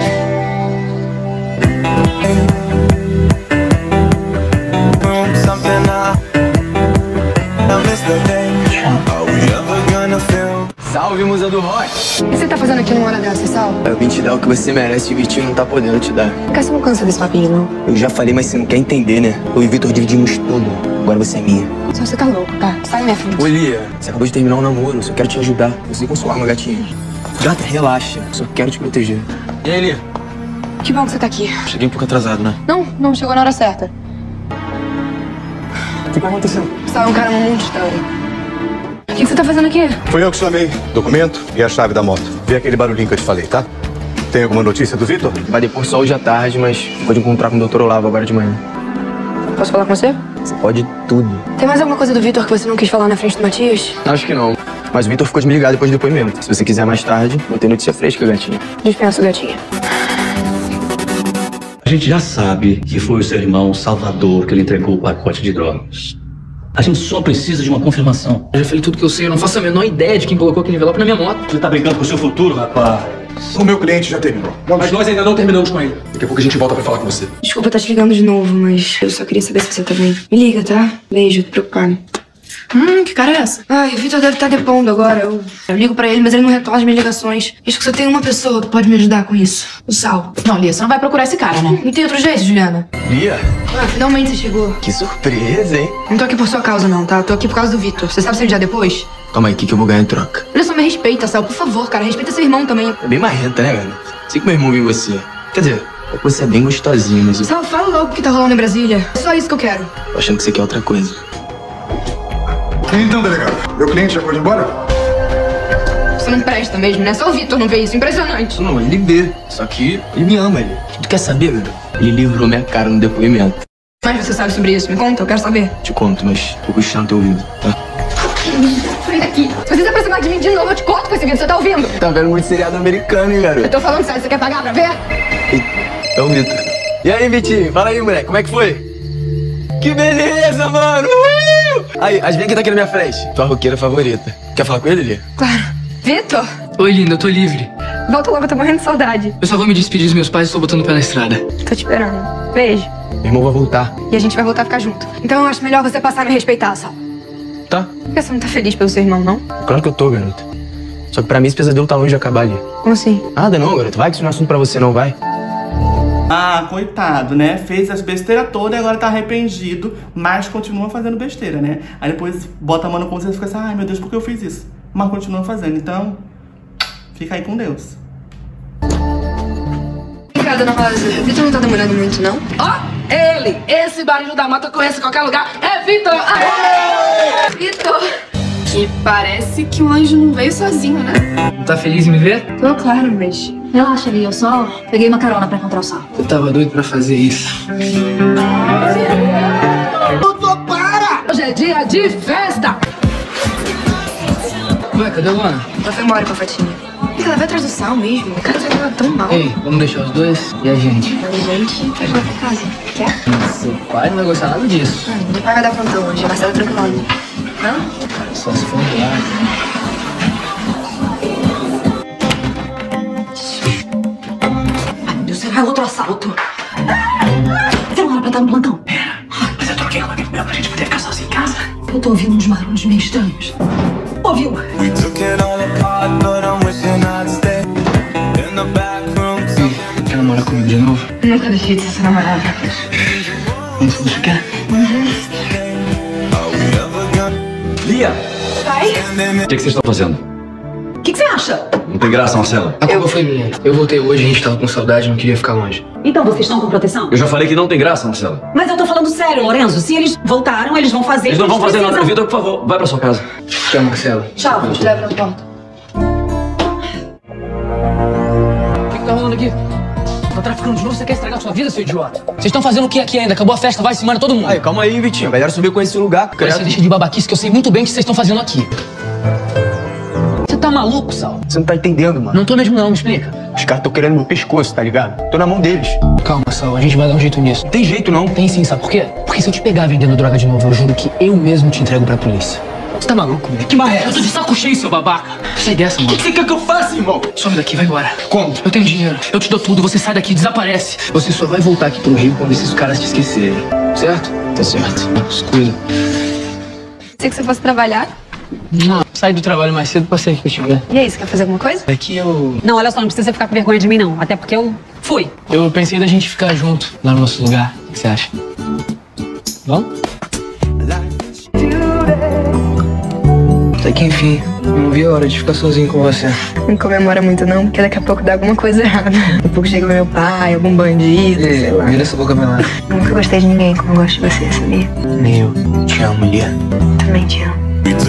Salve, musa do rock! O que você tá fazendo aqui numa hora dessa, Sal? Eu vim te dar o que você merece e o Vitinho não tá podendo te dar. Cara, você não cansa desse papinho, não? Eu já falei, mas você não quer entender, né? Eu e o Vitor dividimos tudo. Agora você é minha. Só você tá louco, tá? Sai da minha frente. Ô, Lia, você acabou de terminar um namoro. Eu só quero te ajudar. Eu sei com sua arma, gatinha. Gata, relaxa. Só quero te proteger. E aí, Lia? Que bom que você tá aqui. Cheguei um pouco atrasado, né? Não chegou na hora certa. O que aconteceu? Você é um cara muito estranho. O que você tá fazendo aqui? Foi eu que chamei. Documento e a chave da moto. Vê aquele barulhinho que eu te falei, tá? Tem alguma notícia do Vitor? Vai depor só hoje à tarde, mas pode encontrar com o Dr. Olavo agora de manhã. Posso falar com você? Você pode tudo. Tem mais alguma coisa do Vitor que você não quis falar na frente do Matias? Acho que não. Mas o Vitor ficou de me ligar depois do depoimento. Se você quiser mais tarde, vou ter notícia fresca, gatinha. Dispenso, gatinha. A gente já sabe que foi o seu irmão Salvador que lhe entregou o pacote de drogas. A gente só precisa de uma confirmação. Eu já falei tudo que eu sei, eu não faço a menor ideia de quem colocou aquele envelope na minha moto. Você tá brincando com o seu futuro, rapaz? O meu cliente já terminou. Mas nós ainda não terminamos com ele. Daqui a pouco a gente volta pra falar com você. Desculpa estar te ligando de novo, mas eu só queria saber se você tá bem. Me liga, tá? Beijo, tô preocupado. Que cara é essa? Ai, o Vitor deve estar depondo agora. Eu ligo pra ele, mas ele não retorna as minhas ligações. Acho que só tem uma pessoa que pode me ajudar com isso. O Sal. Não, Lia, você não vai procurar esse cara, né? Não tem outro jeito, Juliana? Lia? Ah, finalmente você chegou. Que surpresa, hein? Não tô aqui por sua causa, não, tá? Tô aqui por causa do Vitor. Você sabe se ele já depois? Calma aí, o que eu vou ganhar em troca? Olha só, me respeita, Sal. Por favor, cara. Respeita seu irmão também. É bem marrenta, né, garoto? Sei que meu irmão viu você. Quer dizer, você é bem gostosinho, mas eu Sal, fala logo o que tá rolando em Brasília. É só isso que eu quero. tô achando que você quer outra coisa. Então, delegado, meu cliente já pode ir embora? Você não presta mesmo, né? Só o Vitor não vê isso. Impressionante. Não, ele vê. Só que ele me ama, ele. Tu quer saber, garoto? Ele livrou minha cara no depoimento. Mas você sabe sobre isso? Me conta, eu quero saber. Te conto, mas tô puxando teu ouvido, tá? Sai daqui. Se você se aproximar de mim de novo, eu te corto com esse vídeo. Você tá ouvindo? Tá vendo muito seriado americano, hein, garoto? Eu tô falando sério. Você quer pagar pra ver? É o Vitor. E aí, Vitinho? Fala aí, moleque. Como é que foi? Que beleza, mano! Aí, as que tá aqui na minha frente. Tua roqueira favorita. Quer falar com ele, Lia? Claro. Vitor? Oi, linda, eu tô livre. Volta logo, eu tô morrendo de saudade. Eu só vou me despedir dos meus pais e tô botando o pé na estrada. Tô te esperando. Beijo. Meu irmão vai voltar. E a gente vai voltar a ficar junto. Então eu acho melhor você passar a me respeitar, Sal. Tá? Por que você não tá feliz pelo seu irmão, não? Claro que eu tô, garoto. Só que pra mim esse pesadelo tá longe de acabar ali. Como assim? Nada não, garoto. Vai que isso não é assunto pra você, não vai. Ah, coitado, né? Fez as besteiras todas e agora tá arrependido, mas continua fazendo besteira, né? Aí depois bota a mão no consciência e fica assim, ai meu Deus, por que eu fiz isso? Mas continua fazendo, então fica aí com Deus. Obrigada, dona Rosa. O Vitor não tá demorando muito, não? Ó, ele! Esse barulho da mata eu conheço em qualquer lugar. É Vitor! Vitor! Que parece que o anjo não veio sozinho, né? Tá feliz em me ver? Tô, claro, mas... Relaxa, Lia, eu só peguei uma carona pra encontrar o Sal. Eu tava doido pra fazer isso. Tudo para! Hoje é dia de festa! Ué, cadê a Luana? Ela foi embora com a Fatinha. Ela vai atrás do Sal mesmo. O cara vai ela tão mal. Ei, vamos deixar os dois e a gente? A gente vai lá pra casa. Quer? Seu pai não vai gostar nada disso. Meu pai vai dar plantão hoje. A Marcela tranquila. Não? Só se for lá. Será outro assalto? Você não era pra estar no plantão? Mas eu troquei com um amigo meu pra gente poder ficar sozinho em casa. Eu tô ouvindo uns barulhos meio estranhos. Ouviu? Quer namorar comigo de novo? Nunca deixei de ser sua namorada. Isso você quer? Lia! Pai? O que vocês estão fazendo? O que você acha? Não tem graça, Marcela. A culpa foi minha. Eu voltei hoje, a gente tava com saudade, não queria ficar longe. Então vocês estão com proteção? Eu já falei que não tem graça, Marcela. Mas eu tô falando sério, Lorenzo. Se eles voltaram, eles vão fazer. Eles não vão fazer nada. precisam. Vitor, por favor, vai pra sua casa. Tchau, Marcela. Tchau, te levo na porta. O que tá rolando aqui? Tá traficando de novo? Você quer estragar sua vida, seu idiota? Vocês estão fazendo o que aqui ainda? Acabou a festa, vai se embora todo mundo. Aí, calma aí, Vitinho. A galera subiu com esse lugar. Agora você deixa de babaquice que eu sei muito bem o que vocês estão fazendo aqui. Você tá maluco, Sal? Você não tá entendendo, mano. Não tô mesmo não, me explica. Os caras tão querendo meu pescoço, tá ligado? Tô na mão deles. Calma, Sal, a gente vai dar um jeito nisso. Não tem jeito, não. Tem sim, sabe por quê? Porque se eu te pegar vendendo droga de novo, eu juro que eu mesmo te entrego pra polícia. Você tá maluco, moleque? Que maré? Eu tô de saco cheio, seu babaca. Sai dessa, mano. O que você quer que eu faça, irmão? Some daqui, vai embora. Como? Eu tenho dinheiro. Eu te dou tudo, você sai daqui, desaparece. Você só vai voltar aqui pro Rio quando esses caras te esquecerem. Certo? Tá certo. Se cuida. Pensei que você fosse trabalhar. Não, saí do trabalho mais cedo, passei aqui contigo, né? E aí, você quer fazer alguma coisa? É que eu... Não, olha só, não precisa ficar com vergonha de mim, não. Até porque eu fui. Eu pensei da gente ficar junto lá no nosso lugar. O que você acha? Vamos? Até que enfim, eu não vi a hora de ficar sozinho com você. Não comemora muito não, porque daqui a pouco dá alguma coisa errada. Daqui a pouco chega meu pai, algum bandido, sei lá. Vira essa boca melada. Nunca gostei de ninguém como eu gosto de você, sabia? Nem eu. Te amo, Lia. Também te amo.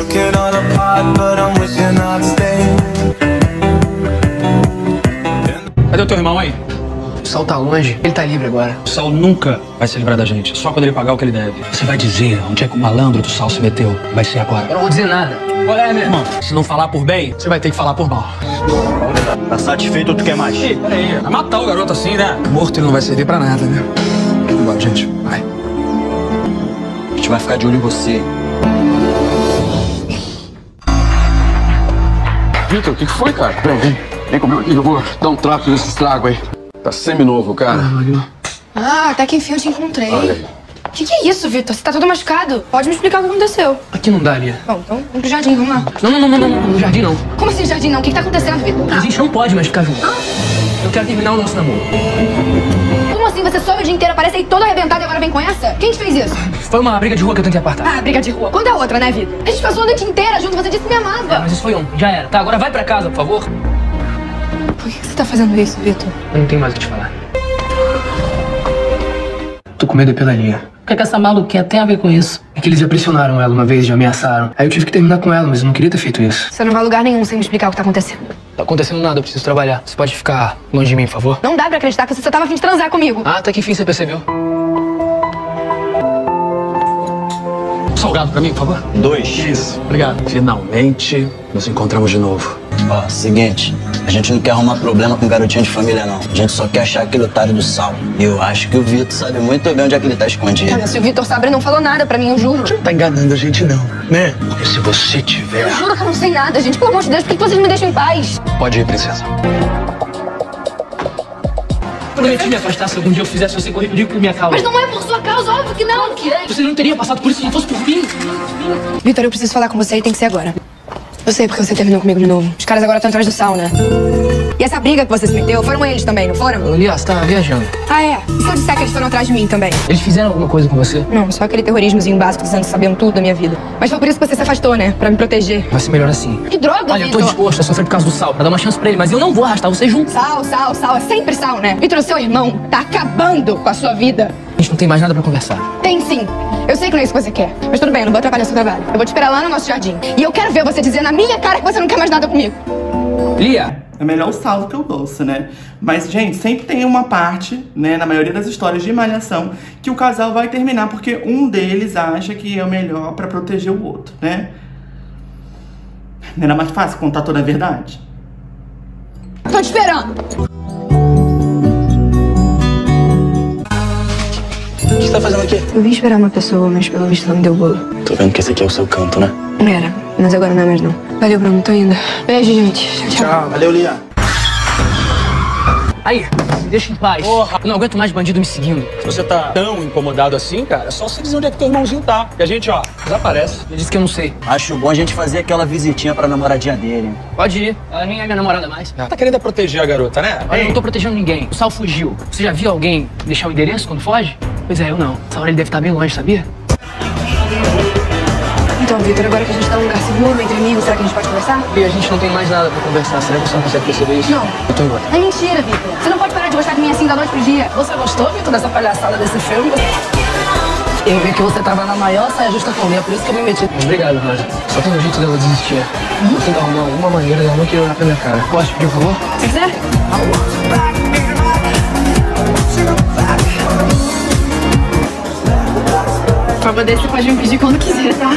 Cadê o teu irmão aí? O Sal tá longe, ele tá livre agora. O Sal nunca vai se livrar da gente, só quando ele pagar o que ele deve. Você vai dizer onde é que o malandro do Sal se meteu. Vai ser agora. Eu não vou dizer nada. Qual é, meu irmão? Se não falar por bem, você vai ter que falar por mal. Tá satisfeito ou tu quer mais? Ih, peraí. Vai matar o garoto assim, né? Morto ele não vai servir pra nada, né? Vamos, gente. Vai. A gente vai ficar de olho em você. Vitor, o que foi, cara? Vem comigo aqui que eu vou dar um trato nesse estrago aí. Tá semi-novo, cara. Ah, até que enfim eu te encontrei. Olha aí. Que é isso, Vitor? Você tá todo machucado. Pode me explicar o que aconteceu. Aqui não dá, Lia. Bom, então vamos pro jardim, vamos lá. Não. No jardim não. Como assim jardim não? O que tá acontecendo, Vitor? A gente não pode mais ficar junto. Eu quero terminar o nosso namoro. Como assim? Você sobe o dia inteiro, parece aí todo arrebentado e agora vem com essa? Quem te fez isso? Foi uma briga de rua que eu tentei apartar. Ah, briga de rua. Quando é outra, né, Vitor? A gente passou a noite inteira junto, você disse que me amava. Mas isso foi ontem, já era. Tá, agora vai pra casa, por favor. Por que você tá fazendo isso, Vitor? Eu não tenho mais o que te falar. Tô com medo pela Lia. O que essa maluquinha tem a ver com isso? É que eles já pressionaram ela uma vez, já ameaçaram. Aí eu tive que terminar com ela, mas eu não queria ter feito isso. Você não vai a lugar nenhum sem me explicar o que tá acontecendo. Tá acontecendo nada, eu preciso trabalhar. Você pode ficar longe de mim, por favor? Não dá pra acreditar que você só tava a fim de transar comigo. Ah, até que enfim você percebeu. Salgado pra mim, por favor? 2. Isso, obrigado. Finalmente nos encontramos de novo. Ó, seguinte, a gente não quer arrumar problema com garotinho de família, não. A gente só quer achar aquele otário do Sal. E eu acho que o Vitor sabe muito bem onde é que ele tá escondido. Olha, se o Vitor sabe, ele não falou nada pra mim, eu juro. Você não tá enganando a gente, não, né? Porque se você tiver... Eu juro que eu não sei nada, gente. Pelo amor de Deus, por que vocês me deixam em paz? Pode ir, princesa. Prometi me afastar se algum dia eu fizesse você correr perigo por minha causa. Mas não é por sua causa, óbvio que não. Que é? Você não teria passado por isso se não fosse por mim. Vitor, eu preciso falar com você e tem que ser agora. Eu sei porque você terminou comigo de novo. Os caras agora estão atrás do Sal, né? E essa briga que você se meteu, foram eles também, não foram? Lia, você tá viajando. Ah, é? E se eu disser que eles foram atrás de mim também? Eles fizeram alguma coisa com você? Não, só aquele terrorismozinho básico dizendo que sabiam tudo da minha vida. Mas foi por isso que você se afastou, né? Pra me proteger. Vai ser melhor assim. Que droga, Olha, eu tô Vitor. disposto a sofrer por causa do Sal, pra dar uma chance pra ele, mas eu não vou arrastar você junto. Sal. É sempre Sal, né? Vitor, o seu irmão tá acabando com a sua vida. A gente não tem mais nada pra conversar. Tem sim. Eu sei que não é isso que você quer. Mas tudo bem, eu não vou atrapalhar seu trabalho. Eu vou te esperar lá no nosso jardim. E eu quero ver você dizer na minha cara que você não quer mais nada comigo. Lia! É melhor o salvo que o doce, né? Mas, gente, sempre tem uma parte, né, na maioria das histórias de malhação, que o casal vai terminar porque um deles acha que é o melhor pra proteger o outro, né? Não era mais fácil contar toda a verdade? Tô te esperando. O que você tá fazendo aqui? Eu vim esperar uma pessoa, mas pelo visto ela me deu bolo. Tô vendo que esse aqui é o seu canto, né? Era, mas agora não é mais não. Valeu, Bruno, tô indo. Beijo, gente. Tchau. Valeu, Lia. Aí, me deixa em paz. Porra. Eu não aguento mais bandido me seguindo. Se você tá tão incomodado assim, cara, é só você dizer onde é que teu irmãozinho tá. Que a gente, ó, desaparece. Ele disse que eu não sei. Acho bom a gente fazer aquela visitinha pra namoradinha dele. Pode ir. Ela nem é minha namorada mais. Tá querendo proteger a garota, né? Olha, eu não tô protegendo ninguém. O Sal fugiu. Você já viu alguém deixar o endereço quando foge? Pois é, eu não. Essa hora ele deve estar bem longe, sabia? Então, Vitor, agora que a gente tá num lugar seguro entre amigos, será que a gente pode conversar? E a gente não tem mais nada pra conversar. Será que você não consegue perceber isso? Não. Eu tô embora. É mentira, Vitor. Você não pode parar de gostar de mim assim da noite pro dia. Você gostou, Vitor, dessa palhaçada desse filme? Eu vi que você tava na maior saia justa com é por isso que eu me meti. Obrigado, Rosa. Só tem um jeito dela desistir. Eu tenho que arrumar alguma maneira dela não querer olhar pra minha cara. Pode pedir, por favor? Se quiser. Pra poder, você pode me pedir quando quiser, tá?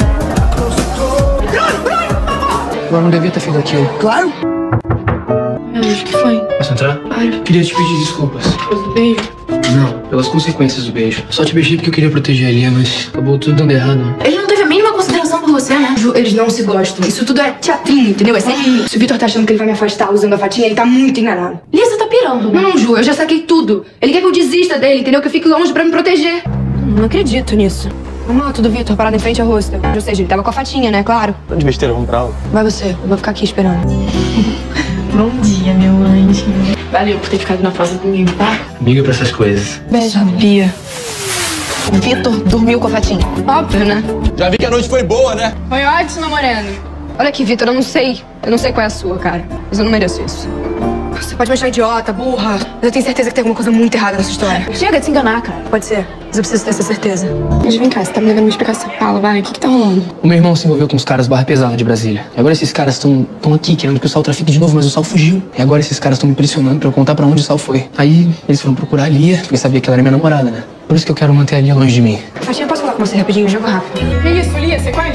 Eu não devia ter feito aquilo. Claro. Meu Deus, o que foi? Posso entrar? Claro. Queria te pedir desculpas. Depois do beijo. Não, pelas consequências do beijo. Só te beijei porque eu queria proteger a Lia, mas acabou tudo dando errado. Ele não teve a mínima consideração por você, né? Eles não se gostam. Isso tudo é teatrinho, entendeu? É sempre... Se o Vitor tá achando que ele vai me afastar usando a fatinha, ele tá muito enganado. Lia, você tá pirando. Não, Ju, eu já saquei tudo. Ele quer que eu desista dele, entendeu? Que eu fique longe pra me proteger. Não acredito nisso. A moto do Vitor parada em frente ao hostel. Ou seja, ele tava com a fatinha, né? Claro. Tô de besteira, vamos pra aula. Vai você, eu vou ficar aqui esperando. Bom dia, meu anjo. Valeu por ter ficado na pausa comigo, tá? Liga pra essas coisas. Beijo. Sabia. O Vitor dormiu com a fatinha. Óbvio, né? Já vi que a noite foi boa, né? Foi ótimo, Moreno. Olha aqui, Vitor, eu não sei. Eu não sei qual é a sua, cara. Mas eu não mereço isso. Você pode me achar idiota, burra. Mas eu tenho certeza que tem alguma coisa muito errada nessa história. Chega de se enganar, cara. Pode ser. Mas eu preciso ter essa certeza. Mas vem cá, você tá me dando uma explicação. Fala, vai. O que tá rolando? O meu irmão se envolveu com os caras barra pesada de Brasília. E agora esses caras estão aqui querendo que o Sal trafique de novo, mas o Sal fugiu. E agora esses caras estão me pressionando pra eu contar pra onde o Sal foi. Aí eles foram procurar a Lia, porque sabia que ela era minha namorada, né? Por isso que eu quero manter a Lia longe de mim. Fatinha, posso falar com você rapidinho? Jogo rápido. Que isso, Lia? Sequestro?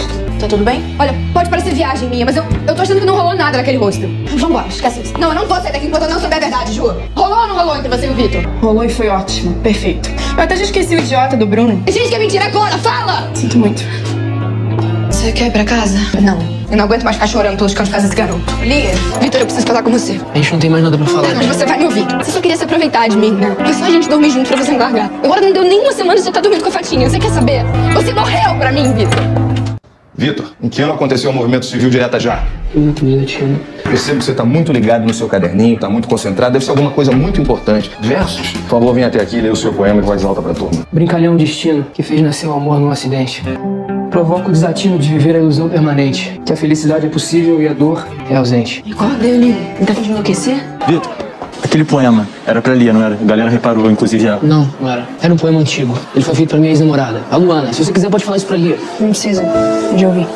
tá tudo bem? Olha, pode parecer viagem minha, mas eu tô achando que não rolou nada naquele hostel. Vambora, esquece isso. Não, eu não vou sair daqui enquanto eu não souber a verdade, Ju. Rolou ou não rolou entre você e o Vitor? Rolou e foi ótimo, perfeito. Eu até já esqueci o idiota do Bruno. Gente, que é mentira agora, fala! Sinto muito. Você quer ir pra casa? Não. Eu não aguento mais ficar chorando pelos cantos de casa desse garoto. Lia, Vitor, eu preciso falar com você. A gente não tem mais nada pra falar. Mas você vai me ouvir. Você só queria se aproveitar de mim, né? Foi só a gente dormir junto pra você me largar. Agora não deu nem uma semana e você tá dormindo com a Fatinha. Você quer saber? Você morreu pra mim, Vitor. Vitor, em que ano aconteceu o movimento civil direta já? Percebo que você está muito ligado no seu caderninho, está muito concentrado, deve ser alguma coisa muito importante. Versos? Por favor, venha até aqui e leia o seu poema em voz alta para a turma. Brincalhão destino que fez nascer o amor num acidente. Provoca o desatino de viver a ilusão permanente. Que a felicidade é possível e a dor é ausente. E qual dele? Ele tá querendo enlouquecer? Vitor, aquele poema era pra Lia, não era? A galera reparou, inclusive ela. Não era. Era um poema antigo. Ele foi feito pra minha ex-namorada, a Luana. Se você quiser, pode falar isso pra Lia. Não precisa de ouvir.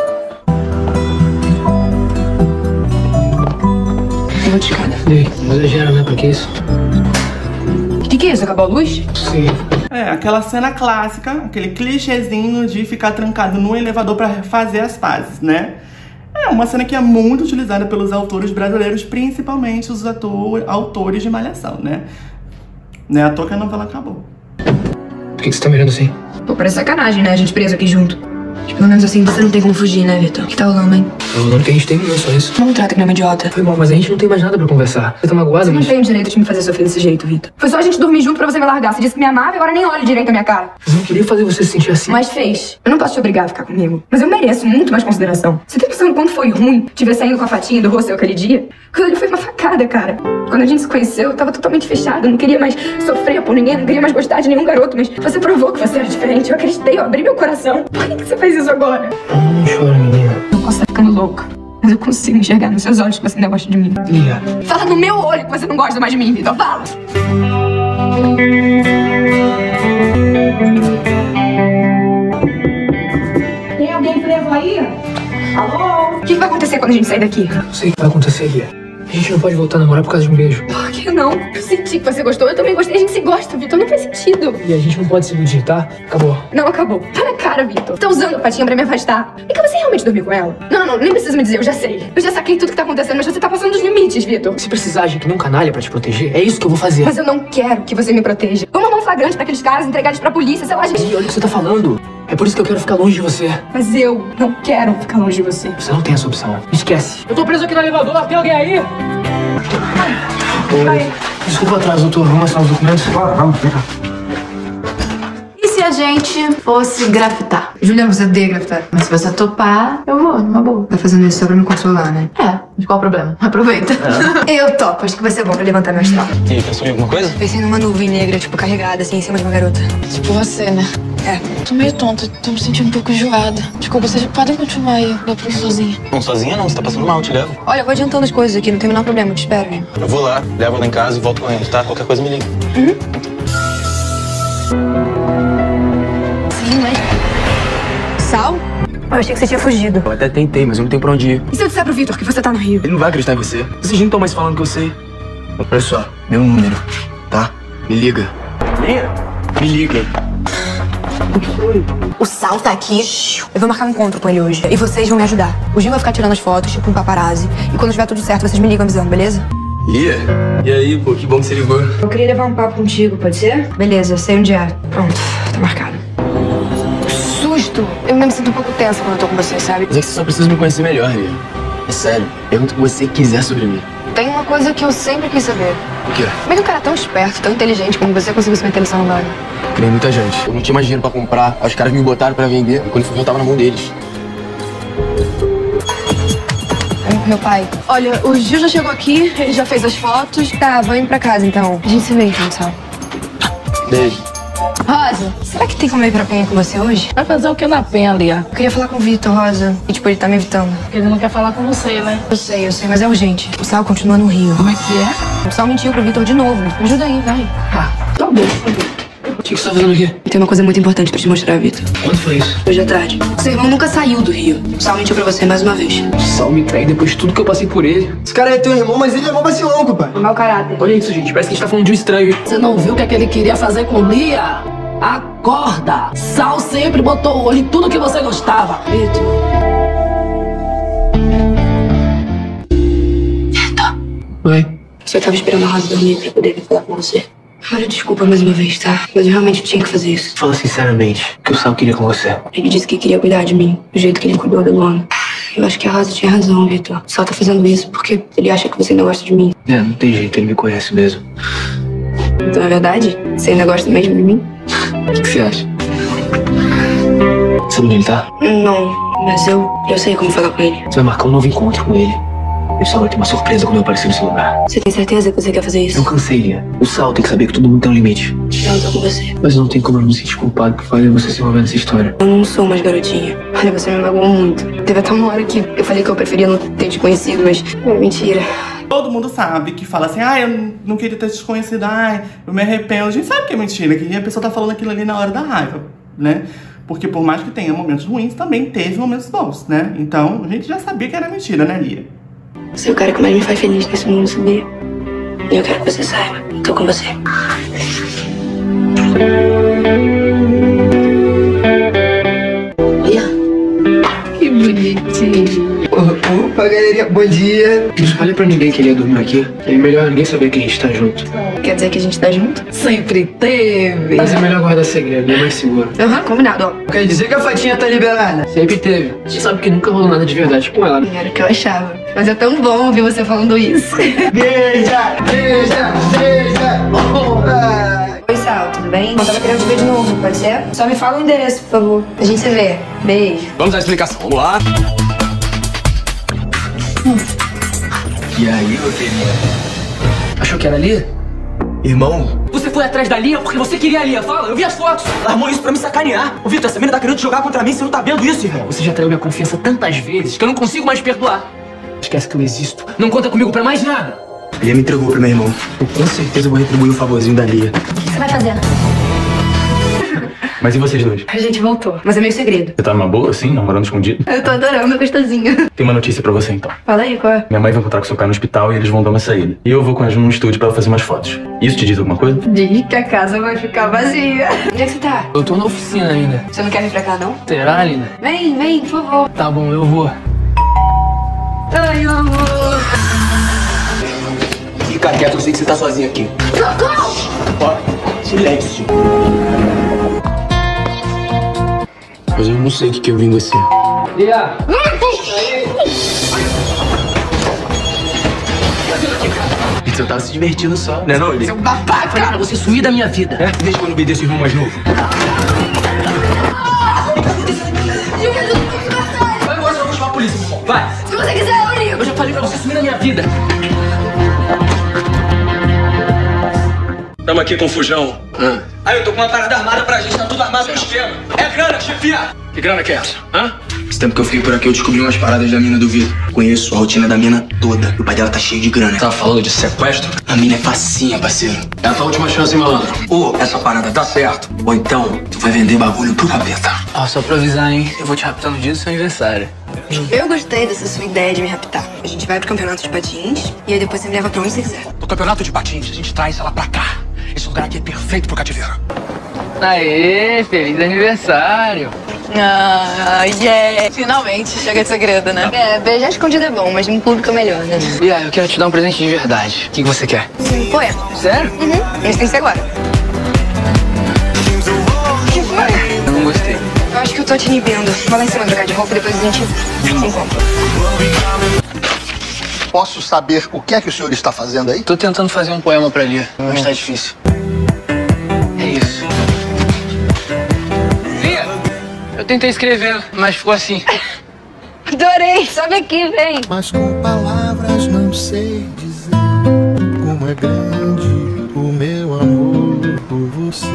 Eu vou de escada. Ei, não exagera, né? Pra que isso? O que é isso? Acabou a luz? Sim. É, aquela cena clássica, aquele clichêzinho de ficar trancado no elevador pra fazer as pazes, né? É uma cena que é muito utilizada pelos autores brasileiros, principalmente os autores de Malhação, né? Não é à toa que a novela acabou. Por que você tá mirando assim? Pô, parece sacanagem, né? A gente preso aqui junto. Pelo menos assim você não tem como fugir, né, Vitor? O que tá rolando, hein? Tá rolando que a gente terminou, só isso. Não me trata que não é uma idiota. Foi mal, mas a gente não tem mais nada pra conversar. Você tá magoada, Você não tem o direito de me fazer sofrer desse jeito, Vitor. Foi só a gente dormir junto pra você me largar. Você disse que me amava e agora nem olha direito a minha cara. Eu não queria fazer você se sentir assim. Mas fez. Eu não posso te obrigar a ficar comigo. Mas eu mereço muito mais consideração. Você tem noção do quanto foi ruim te ver saindo com a Fatinha do hostel aquele dia? Quando ele foi uma facada, cara. Quando a gente se conheceu, eu tava totalmente fechada. Eu não queria mais sofrer por ninguém, não queria mais gostar de nenhum garoto. Mas você provou que você era diferente. Eu acreditei, eu abri meu coração. Por que você fez isso agora? Não chora, menina. Eu posso estar ficando louca, mas eu consigo enxergar nos seus olhos que você ainda gosta de mim. Lia. Fala no meu olho que você não gosta mais de mim, Vitor. Fala! Tem alguém preso aí? Alô? O que vai acontecer quando a gente sair daqui? Não sei o que vai acontecer, Lia. A gente não pode voltar a namorar por causa de um beijo. Por que não? Eu senti que você gostou, eu também gostei. A gente se gosta, Vitor. Não faz sentido. E a gente não pode se iludir, tá? Acabou. Não, acabou. Tá na cara, Vitor. Você tá usando a Fatinha pra me afastar. E que você realmente dormiu com ela? Não, nem precisa me dizer, eu já sei. Eu já saquei tudo que tá acontecendo, mas você tá passando dos limites, Vitor. Se precisar agir que nem um canalha pra te proteger, é isso que eu vou fazer. Mas eu não quero que você me proteja. Uma mão flagrante pra aqueles caras, entregar eles pra polícia, sei lá, gente. E olha o que você tá falando. É por isso que eu quero ficar longe de você. Mas eu não quero ficar longe de você. Você não tem essa opção. Esquece. Eu tô preso aqui no elevador. Tem alguém aí? Oi. Desculpa o atraso, doutor. Vamos assinar os documentos? Claro, vamos, vem cá. E se a gente fosse grafitar? Juliana, você odeia grafitar. Mas se você topar, eu vou, numa boa. Tá fazendo isso só pra me consolar, né? É, mas qual o problema? Aproveita. Eu topo, acho que vai ser bom pra levantar meu astral. E aí, pensou em alguma coisa? Pensei numa nuvem negra, tipo, carregada, assim, em cima de uma garota. Tipo você, né? É. Tô meio tonta, tô me sentindo um pouco enjoada. Desculpa, vocês podem continuar aí, eu pra ir sozinha. Não, sozinha não, você tá passando mal, te levo. Olha, eu vou adiantando as coisas aqui, não tem o menor problema, eu te espero. Eu vou lá, levo ela em casa e volto com eles, tá? Qualquer coisa me liga. Sim, mas... Sal? Eu achei que você tinha fugido. Eu até tentei, mas eu não tenho pra onde ir. E se eu disser pro Vitor que você tá no Rio? Ele não vai acreditar em você. Vocês não estão mais falando que eu sei. Olha só, meu número, tá? Me liga. Me liga. O que foi? O Sal tá aqui. Eu vou marcar um encontro com ele hoje. E vocês vão me ajudar. O Gil vai ficar tirando as fotos, tipo um paparazzi. E quando tiver tudo certo, vocês me ligam avisando, beleza? Lia? E aí, pô, que bom que você ligou. Eu queria levar um papo contigo, pode ser? Beleza, eu sei onde é. Pronto, tá marcado. Susto! Eu mesmo sinto um pouco tensa quando eu tô com você, sabe? Mas é que você só precisa me conhecer melhor, Lia. É sério, pergunta o que você quiser sobre mim. Tem uma coisa que eu sempre quis saber. O quê? Como é que um cara tão esperto, tão inteligente como você conseguiu se meter nessa roubada? Que nem muita gente. Eu não tinha mais dinheiro pra comprar, aí os caras me botaram pra vender, e quando eu fui ver, eu tava na mão deles. Meu pai. Olha, o Gil já chegou aqui, ele já fez as fotos. Tá, vou indo pra casa então. A gente se vê então, Sal. Beijo. Rosa, será que tem como ir pra Penha com você hoje? Vai fazer o que na Penha, Lia? Eu queria falar com o Vitor, Rosa. E tipo, ele tá me evitando. Porque ele não quer falar com você, né? Eu sei, mas é urgente. O Sal continua no Rio. Como é que é? O Sal mentiu pro Vitor de novo. Me ajuda aí, vai. Tá bom. O que você tá fazendo aqui? Tem uma coisa muito importante pra te mostrar, Vitor. Quando foi isso? Hoje à tarde. Seu irmão nunca saiu do Rio. O Sal mentiu pra você mais uma vez. O Sal me trai depois de tudo que eu passei por ele. Esse cara é teu irmão, mas ele é mó vacilão, pai. Mau caráter. Olha isso, gente. Parece que a gente tá falando de um estranho. Você não viu o que é que ele queria fazer com Lia? Acorda! Sal sempre botou o olho em tudo que você gostava. Vitor. Oi. Só tava esperando a Rosa dormir pra poder vir falar com você. Olha, desculpa mais uma vez, tá? Mas eu realmente tinha que fazer isso. Fala sinceramente, o que o Sal queria com você? Ele disse que queria cuidar de mim, do jeito que ele cuidou da Luana. Eu acho que a Rosa tinha razão, Vitor. O Sal tá fazendo isso porque ele acha que você ainda gosta de mim. Não tem jeito, ele me conhece mesmo. Então é verdade? Você ainda gosta mesmo de mim? O que você acha? Sabe onde ele tá? Não, mas eu sei como falar com ele. Você vai marcar um novo encontro com ele. E o Sal vai ter uma surpresa quando eu aparecer nesse lugar. Você tem certeza que você quer fazer isso? Eu cansei, Lia. O Sal tem que saber que todo mundo tem um limite. Eu tô com você. Mas não tem como eu não me sentir culpado por fazer você se envolver nessa história. Eu não sou mais garotinha. Olha, você me magoou muito. Teve até uma hora que eu falei que eu preferia não ter te conhecido, mas era mentira. Todo mundo sabe que fala assim, eu não queria ter te conhecido, eu me arrependo. A gente sabe que é mentira, que a pessoa tá falando aquilo ali na hora da raiva, né? Porque por mais que tenha momentos ruins, também teve momentos bons, né? Então, a gente já sabia que era mentira, né, Lia? Você é o cara que mais me faz feliz nesse mundo, sabia? E eu quero que você saiba. Tô com você. Que bonitinho. Opa, galerinha, bom dia. Não falei pra ninguém que ele ia dormir aqui. É melhor ninguém saber que a gente tá junto. Quer dizer que a gente tá junto? Sempre teve. Mas é melhor guardar segredo, é mais seguro. Combinado, ó. Quer dizer que a fatinha tá liberada? Sempre teve. Você sabe que nunca rolou nada de verdade com ela, né? Era o que eu achava. Mas é tão bom ouvir você falando isso. Beija, beija, beija. Oi, Sal, tudo bem? Eu tava querendo te ver de novo, pode ser? Só me fala o endereço, por favor. A gente se vê. Beijo. Vamos à explicação. Vamos lá. E aí, meu filho? Achou que era Lia? Irmão? Você foi atrás da Lia porque você queria a Lia. Fala, eu vi as fotos. Ela armou isso pra me sacanear. Ô, Vitor, essa menina tá querendo jogar contra mim. Você não tá vendo isso, irmão? Você já traiu minha confiança tantas vezes que eu não consigo mais perdoar. Esquece que eu existo. Não conta comigo pra mais nada. Lia me entregou pro meu irmão. Eu com certeza vou retribuir o favorzinho da Lia. O que você vai fazendo? Mas e vocês dois? A gente voltou, mas é meio segredo. Você tá numa boa, assim, namorando escondido? Eu tô adorando, é gostosinho. Tem uma notícia pra você, então. Fala aí, qual é? Minha mãe vai encontrar com seu pai no hospital e eles vão dar uma saída. E eu vou com a Ju num estúdio pra ela fazer umas fotos. Isso te diz alguma coisa? Diz que a casa vai ficar vazia. Onde é que você tá? Eu tô na oficina ainda. Você não quer vir pra cá, não? Será, linda? Vem, por favor. Tá bom, eu vou. Ai, amor. Fica quieto, eu sei que você tá sozinha aqui. Socorro! Ó, silêncio. Mas eu não sei o que eu vi em você. Lia! Você tava se divertindo só, né, não, Lia? Seu babaca! Falei pra você sumir da minha vida. É? Deixa eu não obedecer o irmão mais novo. Vai embora, senão eu vou chamar a polícia, meu irmão. Vai! Se você quiser, eu ligo! Eu já falei pra você sumir da minha vida. Tamo aqui com o Fujão. Aí eu tô com uma parada armada pra gente, tá tudo armado no esquema. É grana, chefia! Que grana que é essa? Esse tempo que eu fiquei por aqui, eu descobri umas paradas da mina do Vitor. Conheço a rotina da mina toda. O pai dela tá cheio de grana. Tava falando de sequestro? A mina é facinha, parceiro. É a tua última chance, hein, malandro? Ou essa parada dá certo, ou então tu vai vender bagulho pro capeta. Ó, só pra avisar, hein? Eu vou te raptar no dia do seu aniversário. Eu gostei dessa sua ideia de me raptar. A gente vai pro campeonato de patins e aí depois você me leva pra onde você quiser. No campeonato de patins, a gente traz ela pra cá. Esse lugar aqui é perfeito pro cativeiro. Aê, feliz aniversário. Finalmente, chega de segredo, né? É, beijar escondido é bom, mas em público é melhor, né? Lia, eu quero te dar um presente de verdade. O que você quer? Um poema. Sério? Mas tem que ser agora. O que foi? Eu não gostei. Eu acho que eu tô te inibindo. Vai lá em cima trocar de roupa e depois a gente se encontra. Posso saber o que é que o senhor está fazendo aí? Tô tentando fazer um poema pra Lia, mas tá difícil. É isso. Lia! Eu tentei escrever, mas ficou assim. Adorei! Sobe aqui, vem! Mas com palavras não sei dizer como é grande o meu amor por você.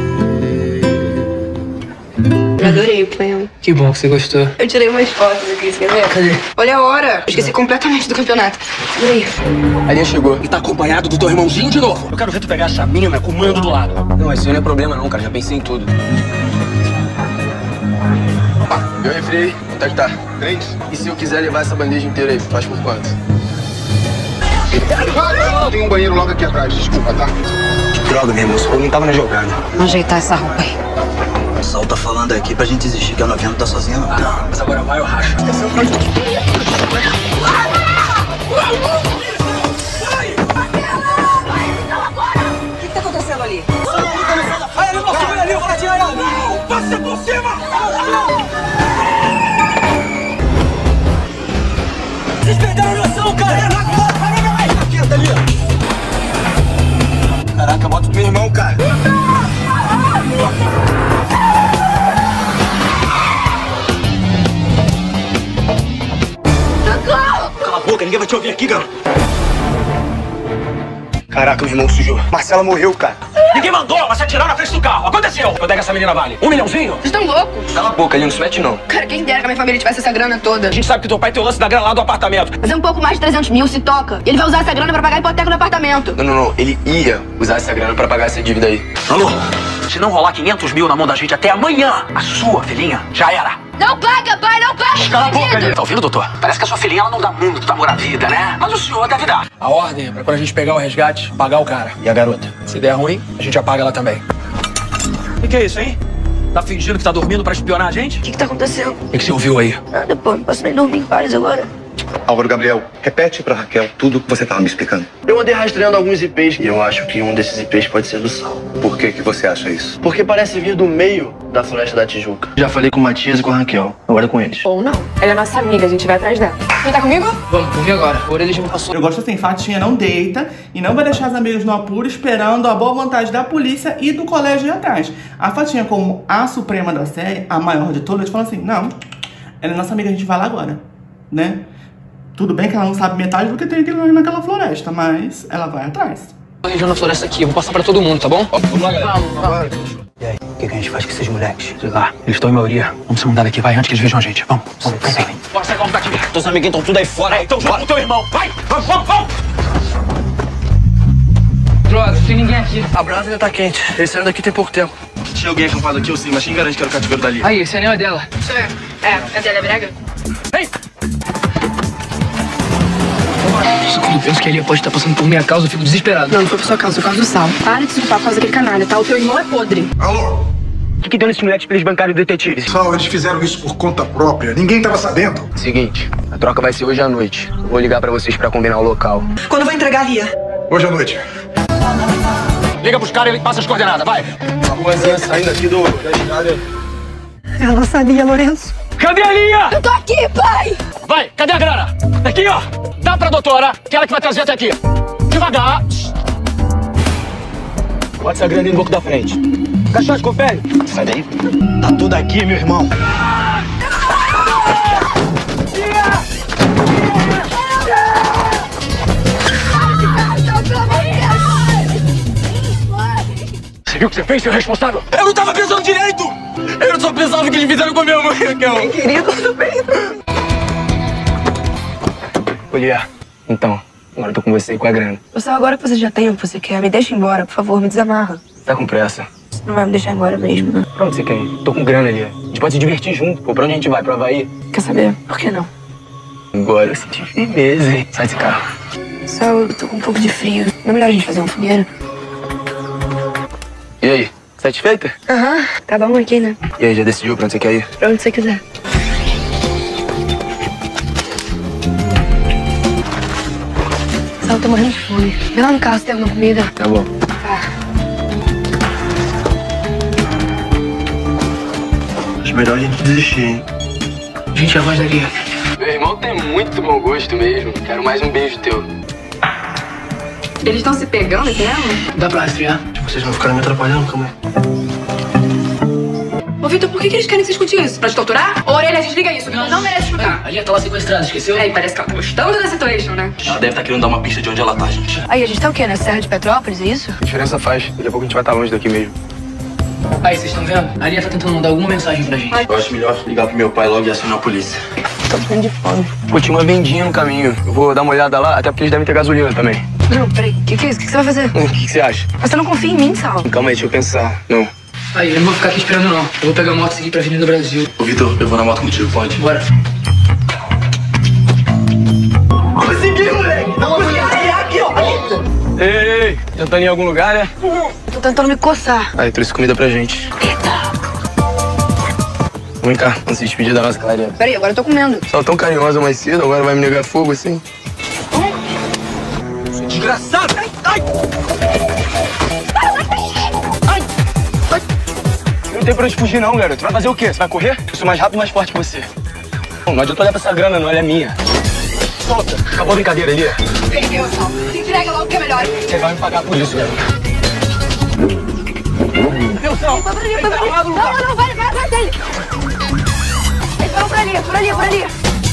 Eu adorei o poema. Que bom que você gostou. Eu tirei umas fotos aqui, você quer ver? Cadê? Olha a hora! Eu esqueci completamente do campeonato. Segura aí. A Lia chegou e tá acompanhado do teu irmãozinho de novo. Eu quero ver tu pegar essa mínima com o mando do lado. Não, isso aí não é problema não, cara. Já pensei em tudo. E o refri, quanto é que tá? 3? E se eu quiser levar essa bandeja inteira aí, faz por quanto? Tem um banheiro logo aqui atrás, desculpa, tá? Droga, meu irmão, eu não tava na jogada. Vamos ajeitar essa roupa aí. O Sal tá falando aqui pra gente desistir, que a novinha não tá sozinha, não. Não, mas agora vai, eu racho. parado ali. Olha ali, moço, olha ali, eu vou atirar ela. Não, passa por cima. Vocês perderam noção, cara. Tá quieto ali, ó. Caraca, bota pro meu irmão, cara. Cala a boca, ninguém vai te ouvir aqui, garoto. Caraca, meu irmão sujou. Marcela morreu, cara. Ninguém mandou, mas se atiraram na frente do carro. Aconteceu. Quanto é que essa menina vale? 1 milhãozinho? Vocês estão loucos? Cala a boca, ele não se mete, não. Cara, quem dera que a minha família tivesse essa grana toda. A gente sabe que teu pai tem o lance da grana lá do apartamento. Mas é um pouco mais de 300 mil, se toca. E ele vai usar essa grana pra pagar a hipoteca do apartamento. Não. Ele ia usar essa grana pra pagar essa dívida aí. Alô? Se não rolar 500 mil na mão da gente até amanhã, a sua filhinha já era. Não paga, pai, não paga! Cala a boca, ele. Tá ouvindo, doutor? Parece que a sua filhinha ela não dá muito amor à vida, né? Mas o senhor deve dar. A ordem é pra quando a gente pegar o resgate, pagar o cara. E a garota? Se der ruim, a gente apaga ela também. O que é isso, hein? Tá fingindo que tá dormindo pra espionar a gente? O que tá acontecendo? O que você ouviu aí? Nada, pô, não posso nem dormir em paz agora. Álvaro Gabriel, repete pra Raquel tudo que você tava me explicando. Eu andei rastreando alguns IPs e eu acho que um desses IPs pode ser do Sal. Por que você acha isso? Porque parece vir do meio da Floresta da Tijuca. Já falei com o Matias e com a Raquel. Agora é com eles. Ou não. Ela é nossa amiga, a gente vai atrás dela. Quem tá comigo? Vamos ver agora. A orelha já me passou. Eu gosto assim, Fatinha não deita e não vai deixar os amigos no apuro esperando a boa vontade da polícia e do colégio ir atrás. A Fatinha, como a suprema da série, a maior de todas, fala assim, não, ela é nossa amiga, a gente vai lá agora, né? Tudo bem que ela não sabe metade do que tem naquela floresta, mas ela vai atrás. Tô região floresta aqui, eu vou passar pra todo mundo, tá bom? Vamos lá, galera. Vamos. E aí, o que a gente faz com esses moleques? Sei lá, eles estão em maioria. Vamos se mandar daqui, vai, antes que eles vejam a gente. Vamos. Bora sair como daqui. Teus amiguinhos estão tudo aí fora. Então junto com teu irmão. Vai, vamos. Droga, não tem ninguém aqui. A brasa ainda tá quente. Eles saíram daqui tem pouco tempo. Tinha alguém acampado aqui, eu sei, mas quem garante que era o cativeiro dali? Aí, esse anel é dela. Sou eu. É dela, é brega? Ei! Quando eu penso que a Elia pode estar passando por minha causa, eu fico desesperado. Não foi por sua causa, foi por causa do Sal. Para de se culpar por causa daquele canalha, tá? O teu irmão é podre. Alô? O que deu nesses moleques pra eles bancarem os detetives? Sal, eles fizeram isso por conta própria. Ninguém tava sabendo. Seguinte, a troca vai ser hoje à noite. Vou ligar pra vocês pra combinar o local. Quando eu vou entregar a Lia? Hoje à noite. Liga pros caras e passa as coordenadas, vai. A ruazinha saindo aqui da estrada. Eu não sabia, Lourenço. Cadê a Lia? Eu tô aqui, pai! Vai, cadê a grana? Aqui, ó. Dá pra doutora, que ela que vai trazer até aqui. Devagar. Bota essa grana aí no banco da frente. Caixote, confere. Sai daí. Tá tudo aqui, meu irmão. Você viu o que você fez, seu responsável? Eu não tava pensando direito! Eu só pensava que eles fizeram com a minha mãe, Raquel. Bem, querido, tudo bem. Lia, então, agora eu tô com você e com a grana. Só agora que você já tem o que você quer, me deixa embora, por favor, me desamarra. Tá com pressa? Você não vai me deixar embora mesmo, né? Pra onde você quer ir? Tô com grana, Lia. A gente pode se divertir junto. Pô, pra onde a gente vai? Pro Havaí? Quer saber? Por que não? Agora eu senti firmeza, hein? Sai desse carro. Só eu tô com um pouco de frio. Não é melhor a gente fazer uma fogueira? E aí, satisfeita? Aham, tá bom aqui, né? E aí, já decidiu pra onde você quer ir? Pra onde você quiser. Sal, eu tô morrendo de fome. Vê lá no carro se tem alguma comida. Tá bom. Tá. Acho melhor a gente desistir, hein? Gente, a voz da Lia. Meu irmão tem muito bom gosto mesmo. Quero mais um beijo teu. Eles estão se pegando aqui mesmo? Dá pra rastrear? Vocês não ficaram me atrapalhando, calma aí. Ô, Vitor, por que eles querem discutir isso? Pra te torturar? Ô, Orelha, desliga isso. Não merece escutar. A Lia tá lá sequestrada, esqueceu? É, e parece que ela tá gostando da situation, né? Ela deve estar querendo dar uma pista de onde ela tá, gente. Aí, a gente tá o quê? Na Serra de Petrópolis, é isso? Que diferença faz? Daqui a pouco a gente vai estar longe daqui mesmo. Aí, vocês estão vendo? A Lia tá tentando mandar alguma mensagem pra gente. Eu acho melhor ligar pro meu pai logo e acionar a polícia. Tô morrendo de fome. Pô, tinha uma vendinha no caminho. Eu vou dar uma olhada lá, até porque eles devem ter gasolina também. Não, peraí. O que é isso? O que você vai fazer? O que você acha? Você não confia em mim, Sal? Calma aí, deixa eu pensar. Não. Aí, eu não vou ficar aqui esperando, não. Eu vou pegar a moto e seguir pra Avenida Brasil. Ô, Vitor, eu vou na moto contigo, pode? Bora. Consegui, moleque! Consegui aqui, ó! Ei, tentando ir em algum lugar, né? Eu tô tentando me coçar. Aí, trouxe comida pra gente. Vem cá, vamos se despedir da nossa clareira. Peraí, agora eu tô comendo. Só tão carinhosa mais cedo, agora vai me negar fogo assim? Desgraçado! Ai! tem pra onde fugir não, garoto. Vai fazer o quê? Você vai correr? Eu sou mais rápido e mais forte que você. Não adianta olhar pra essa grana, não. Ela é minha. Solta. Acabou a brincadeira ali. Perdeu, Sal. Entrega logo que é melhor. Você vai me pagar por isso, garoto. Meu Sal! Não, vai dele. Eles foram por ali.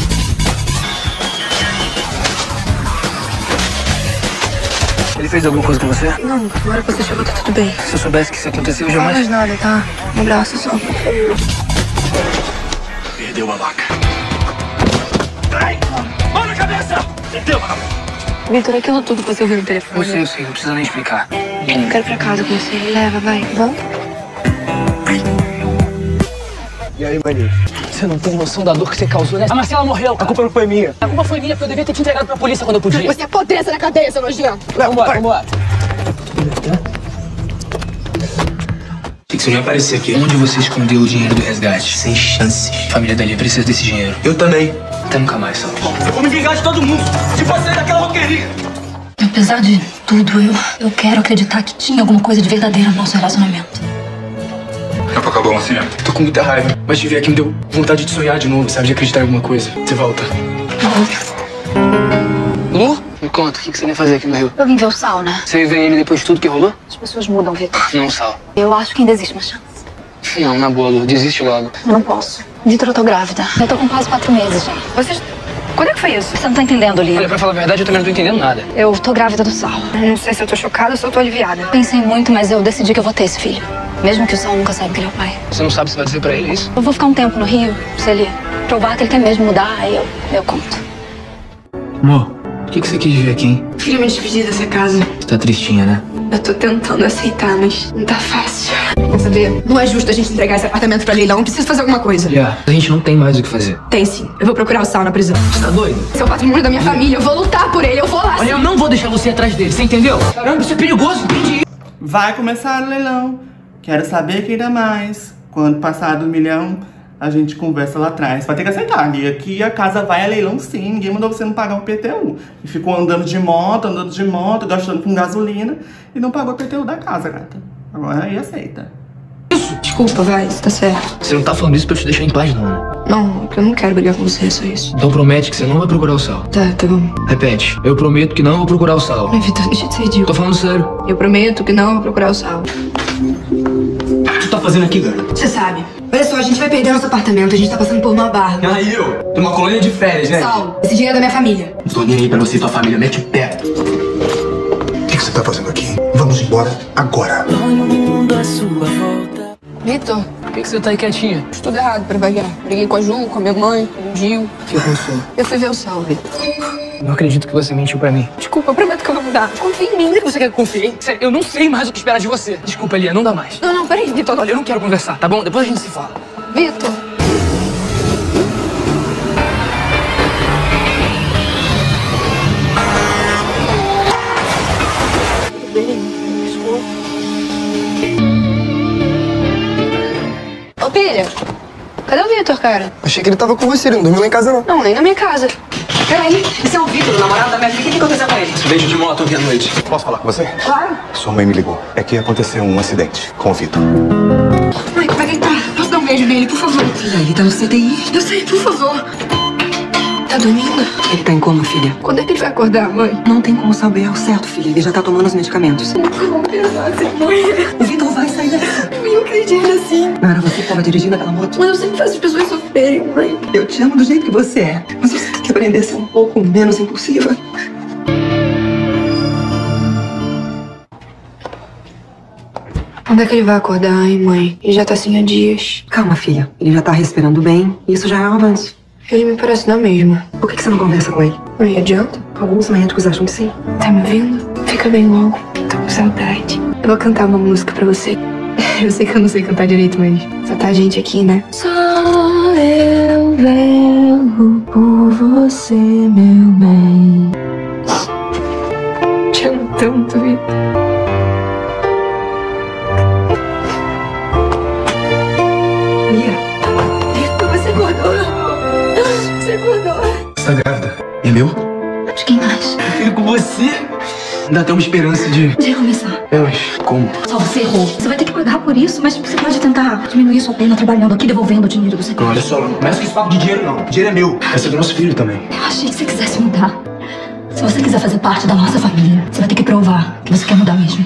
Ele fez alguma coisa com você? Não, agora que você chegou, tá tudo bem. Se eu soubesse que isso aconteceu, eu Não jamais... faz nada, tá? Um abraço só. Perdeu a vaca. Ai! Mão na cabeça! Perdeu, mano! Vitor, aquilo tudo que você ouviu no telefone. Eu sei, não precisa nem explicar. Eu quero ir pra casa com você. Leva, vai. Vamos? E aí, maninho? Você não tem noção da dor que você causou, né? A Marcela morreu. A culpa não foi minha. A culpa foi minha, porque eu devia ter te entregado pra polícia quando eu podia. Você apodreça na cadeia, seu nojento. Vambora. O que você não ia aparecer aqui? Onde você escondeu o dinheiro do resgate? Sem chances. A família dali precisa desse dinheiro. Eu também. Até nunca mais, Sal. Eu vou me vingar de todo mundo. Se você sair daquela roqueria. Apesar de tudo, eu quero acreditar que tinha alguma coisa de verdadeiro no nosso relacionamento. Já acabou, Marcinha? Tô com muita raiva, mas te ver aqui me deu vontade de sonhar de novo, sabe? De acreditar em alguma coisa. Você volta. Lu? Me conta, o que você vem fazer aqui no Rio? Eu vim ver o Sal, né? Você vê ele depois de tudo que rolou? As pessoas mudam, Vitor. Não, Sal. Eu acho que ainda existe uma chance. Não, na boa, Lu. Desiste logo. Eu não posso. Vitor, eu tô grávida. Eu tô com quase 4 meses, gente. Vocês... Quando é que foi isso? Você não tá entendendo, Lia. Olha, pra falar a verdade, eu também não tô entendendo nada. Eu tô grávida do Sal. Eu não sei se eu tô chocada ou se eu tô aliviada. Pensei muito, mas eu decidi que eu vou ter esse filho. Mesmo que o Sal nunca saiba que ele é o pai. Você não sabe se vai dizer pra ele isso? Eu vou ficar um tempo no Rio, se ele provar que ele quer mesmo mudar, aí eu conto. Amor, o que você quis ver aqui, hein? Queria me despedir dessa casa. Você tá tristinha, né? Eu tô tentando aceitar, mas não tá fácil. Quer saber? Não é justo a gente entregar esse apartamento pra leilão. Preciso fazer alguma coisa. A gente não tem mais o que fazer. Tem sim. Eu vou procurar o Sal na prisão. Você tá doido? Esse é o patrimônio da minha família. Eu vou lutar por ele. Eu vou lá. Olha, eu não vou deixar você atrás dele, você entendeu? Caramba, isso é perigoso, entendi. Vai começar o leilão. Quero saber quem dá mais. Quando passar do 1 milhão, a gente conversa lá atrás. Vai ter que aceitar, Lia, que a casa vai a leilão sim. Ninguém mandou você não pagar o PTU. E ficou andando de moto, gastando com gasolina. E não pagou o PTU da casa, gata. Agora aí aceita. Desculpa, vai. Você tá certo. Você não tá falando isso pra eu te deixar em paz, não, né? Não, porque eu não quero brigar com você, é só isso. Então promete que você não vai procurar o Sal. Tá bom. Repete. Eu prometo que não vou procurar o Sal. Ai, Vitor, deixa de ser ridículo. Tô falando sério. Eu prometo que não vou procurar o Sal. O que tu tá fazendo aqui, garoto? Você sabe. Olha só, a gente vai perder nosso apartamento. A gente tá passando por uma barra. Ah, e eu? Tô numa colônia de férias, né? Sal, esse dinheiro é da minha família. Não tô nem aí pra você e tua família. Mete o pé. O que você tá fazendo aqui? Vamos embora agora. Vitor, por que você tá aí quietinha? fiz tudo errado pra variar. Briguei com a Ju, com a minha mãe, com o Gil. O que aconteceu? Eu fui ver o Sal, Vitor. Não acredito que você mentiu pra mim. Desculpa, eu prometo que eu vou mudar. Confia em mim. Por que você quer que eu confie, hein? Sério, eu não sei mais o que esperar de você. Desculpa, Lia, não dá mais. Não, peraí, Vitor. Olha, eu não quero conversar, tá bom? Depois a gente se fala. Vitor. Ô, Pilha, cadê o Vitor, cara? Achei que ele tava com você, ele não dormiu lá em casa, não. Não, nem na minha casa. Peraí, esse é o Vitor, o namorado da minha filha. O que aconteceu com ele? Beijo de moto ontem à noite. Posso falar com você? Claro. Sua mãe me ligou. É que aconteceu um acidente com o Vitor. Mãe, como é que ele tá? Posso dar um beijo nele, por favor? Filha, ele tá no CTI. Eu sei, por favor. Tá dormindo? Ele tá em coma, filha. Quando é que ele vai acordar, mãe? Não tem como saber ao certo, filha. Ele já tá tomando os medicamentos. Nunca vou pensar assim, mãe. O Vitor vai sair dessa. Eu não acredito assim. Não era você que tava dirigindo aquela moto? Mas eu sempre faço as pessoas sofrerem, mãe. Eu te amo do jeito que você é. Mas você tem que aprender a ser um pouco menos impulsiva. Quando é que ele vai acordar, hein, mãe? Ele já tá assim há dias. Calma, filha. Ele já tá respirando bem. Isso já é um avanço. Ele me parece na mesma. Por que você não conversa com ele? Mãe, adianta? Alguns médicos acham que sim. Tá me ouvindo? Fica bem logo. Tô com saudade. Eu vou cantar uma música pra você. Eu sei que eu não sei cantar direito, mas só tá a gente aqui, né? Só eu velo por você, meu bem. Te amo tanto, Vitor. Você acordou? Você acordou? Você tá grávida? E é meu? De quem mais? Filho com você? Ainda tem uma esperança de... De recomeçar. Mas como? Só você errou. Você vai ter que pagar por isso, mas você pode tentar diminuir sua pena trabalhando aqui, devolvendo o dinheiro do seu. Olha só, não começa com esse papo de dinheiro, não. O dinheiro é meu. Vai ser do nosso filho também. Eu achei que você quisesse mudar. Se você quiser fazer parte da nossa família, você vai ter que provar que você quer mudar mesmo.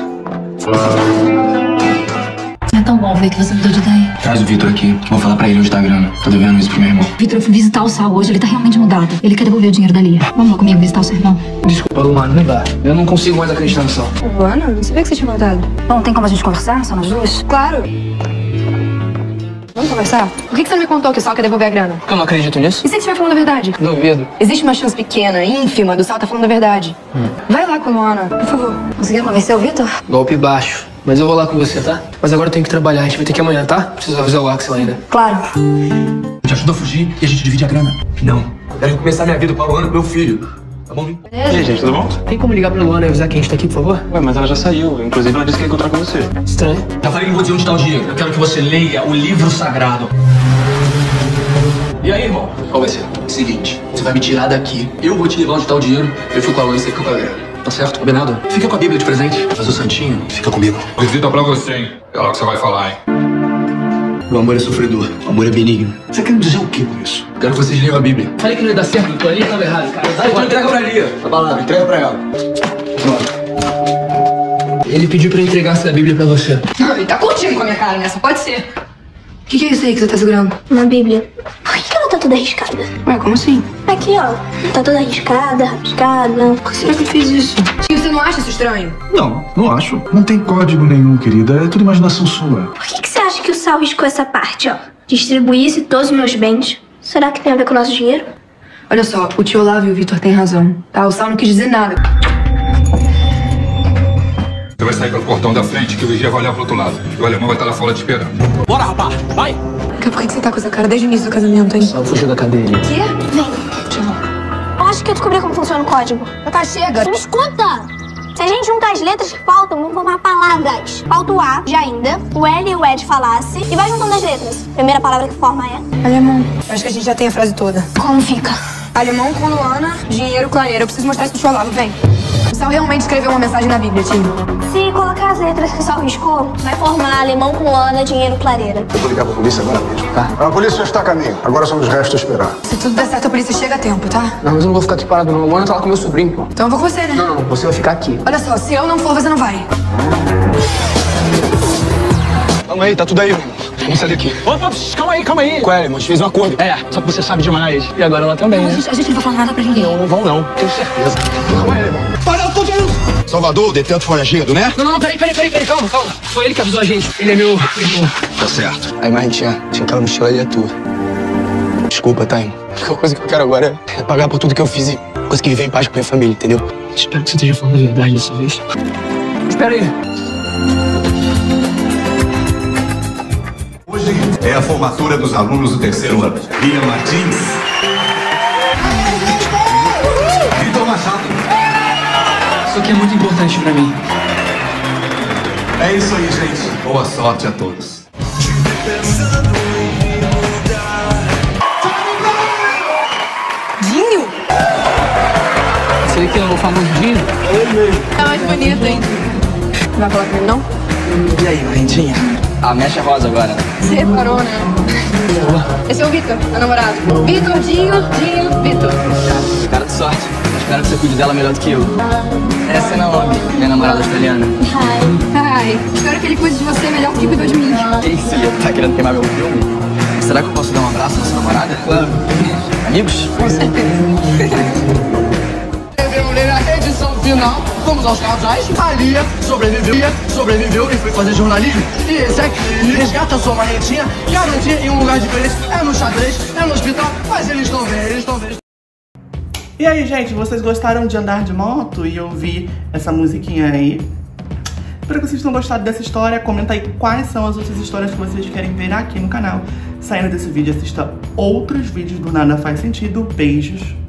É tão bom ver que você mudou de ideia. Traz o Vitor aqui. Vou falar pra ele onde tá a grana. Tô devendo isso pro meu irmão. Vitor, eu fui visitar o Sal hoje. Ele tá realmente mudado. Ele quer devolver o dinheiro da Lia. Vamos lá comigo visitar o seu irmão. Desculpa, Luana, não dá. Eu não consigo mais acreditar no Sal. Luana, não sabia que você tinha mudado. Bom, tem como a gente conversar? Só nós duas? Claro. Vamos conversar? Por que você não me contou que o Sal quer devolver a grana? Eu não acredito nisso. E se ele estiver falando a verdade? Duvido. Existe uma chance pequena, ínfima, do Sal tá falando a verdade. Vai lá com a Luana, por favor. Conseguiu convencer o Vitor? Golpe baixo. Mas eu vou lá com você, tá? Mas agora eu tenho que trabalhar. A gente vai ter que ir amanhã, tá? Preciso avisar o Axel ainda. Claro. Te ajuda a fugir e a gente divide a grana. Não. Eu quero começar minha vida com a Luana, com meu filho. Tá bom? E aí, gente, tudo bom? Tem como ligar pra Luana e avisar que a gente tá aqui, por favor? Ué, mas ela já saiu. Inclusive, ela disse que ia encontrar com você. Estranho. Já falei que não vou dizer onde tá o dinheiro. Eu quero que você leia o livro sagrado. E aí, irmão? Qual vai ser? Seguinte, você vai me tirar daqui. Eu vou te levar onde tá o dinheiro. Eu fico com a Luana e você fica com a grana. Tá certo? Combinado? Fica com a Bíblia de presente. Mas o Santinho fica comigo. Visita pra você, hein? É lá que você vai falar, hein? O amor é sofredor. O amor é benigno. Você quer me dizer o que com isso? Quero que vocês leiam a Bíblia. Falei que não ia dar certo, então ali tava errado, cara. Então entrega pra Lia. Tá balado, entrega pra ela. Ele pediu pra eu entregar essa Bíblia pra você. Ele tá curtindo com a minha cara, né? Só pode ser. O que é isso aí que você tá segurando? Uma Bíblia. Por que ela tá toda arriscada? Ué, como assim? Aqui, ó. Tá toda arriscada, rabiscada. Por que será que ele fez isso? E você não acha isso estranho? Não, não acho. Não tem código nenhum, querida. É tudo imaginação sua. Por que você acha que o Sal riscou essa parte, ó? Distribuísse todos os meus bens. Será que tem a ver com o nosso dinheiro? Olha só, o tio Olavo e o Vitor têm razão, tá? O Sal não quis dizer nada. Você vai sair pelo portão da frente que o vigia vai olhar pro outro lado. E o alemão vai estar lá fora te esperando. Bora, rapaz, vai! Por que você tá com essa cara desde o início do casamento, hein? Só fugiu da cadeia. Quê? Vem. Eu acho que eu descobri como funciona o código. Tá, chega. Me escuta! Se a gente juntar as letras que faltam, vão formar palavras. Falta o A de ainda, o L e o E de falasse, e vai juntando as letras. Primeira palavra que forma é... Alemão. Acho que a gente já tem a frase toda. Como fica? Alemão com Luana, dinheiro, clareira. Eu preciso mostrar isso pro tio Olavo, vem. O Sal realmente escreveu uma mensagem na Bíblia, tio. Se colocar as letras que o Sal riscou, vai formar alemão com Luana, dinheiro, clareira. Eu vou ligar pra polícia agora mesmo, tá? A polícia já está a caminho. Agora só nos resta esperar. Se tudo der certo, a polícia chega a tempo, tá? Não, mas eu não vou ficar aqui parado, não. A Luana tá lá com meu sobrinho, pô. Então eu vou com você, né? Não, você vai ficar aqui. Olha só, se eu não for, você não vai. Calma aí, tá tudo aí, irmão. Vamos sair daqui. Opa, calma aí. Qual é, irmão? A gente fez um acordo. É, só que você sabe demais. E agora ela também, né? A gente não vai falar nada pra ninguém. Não vão não, tenho certeza. Calma aí, irmão. Para, eu tô vendo. Salvador, detento foragido, né? Não, peraí, calma. Foi ele que avisou a gente. Ele é meu irmão. Tá certo. Aí, mas tinha aquela mochila ali é tua. Desculpa, tá, irmão? A única coisa que eu quero agora é pagar por tudo que eu fiz e conseguir viver em paz com minha família, entendeu? Espero que você esteja falando a verdade dessa vez. Espera aí. Hoje é a formatura dos alunos do terceiro ano. Lia Martins. Vitor Machado. Isso aqui é muito importante pra mim. É isso aí, gente. Boa sorte a todos. Dinho? Você que é o famoso Dinho? É ele mesmo. Tá mais bonito, hein? Não vai falar comigo, não? E aí, Lindinha? A mecha é rosa agora, né? Você reparou, né? Esse é o Vitor, meu namorado. Vitor, Dinho, Vitor. Cara de sorte. Espero que você cuide dela melhor do que eu. Essa é Naomi, minha namorada australiana. Ai, espero que ele cuide de você melhor do que cuidou de mim. Que isso? Tá querendo queimar meu filme? Será que eu posso dar um abraço à sua namorada? Claro. Amigos? Com certeza. Na edição final, vamos aos casais. A Lia sobreviveu e foi fazer jornalismo. E esse aqui resgata sua marretinha, garantia em um lugar diferente. É no xadrez, é no hospital, mas eles estão vendo. E aí, gente, vocês gostaram de andar de moto e ouvir essa musiquinha aí? Espero que vocês tenham gostado dessa história. Comenta aí quais são as outras histórias que vocês querem ver aqui no canal. Saindo desse vídeo, assista outros vídeos do Nada Faz Sentido. Beijos.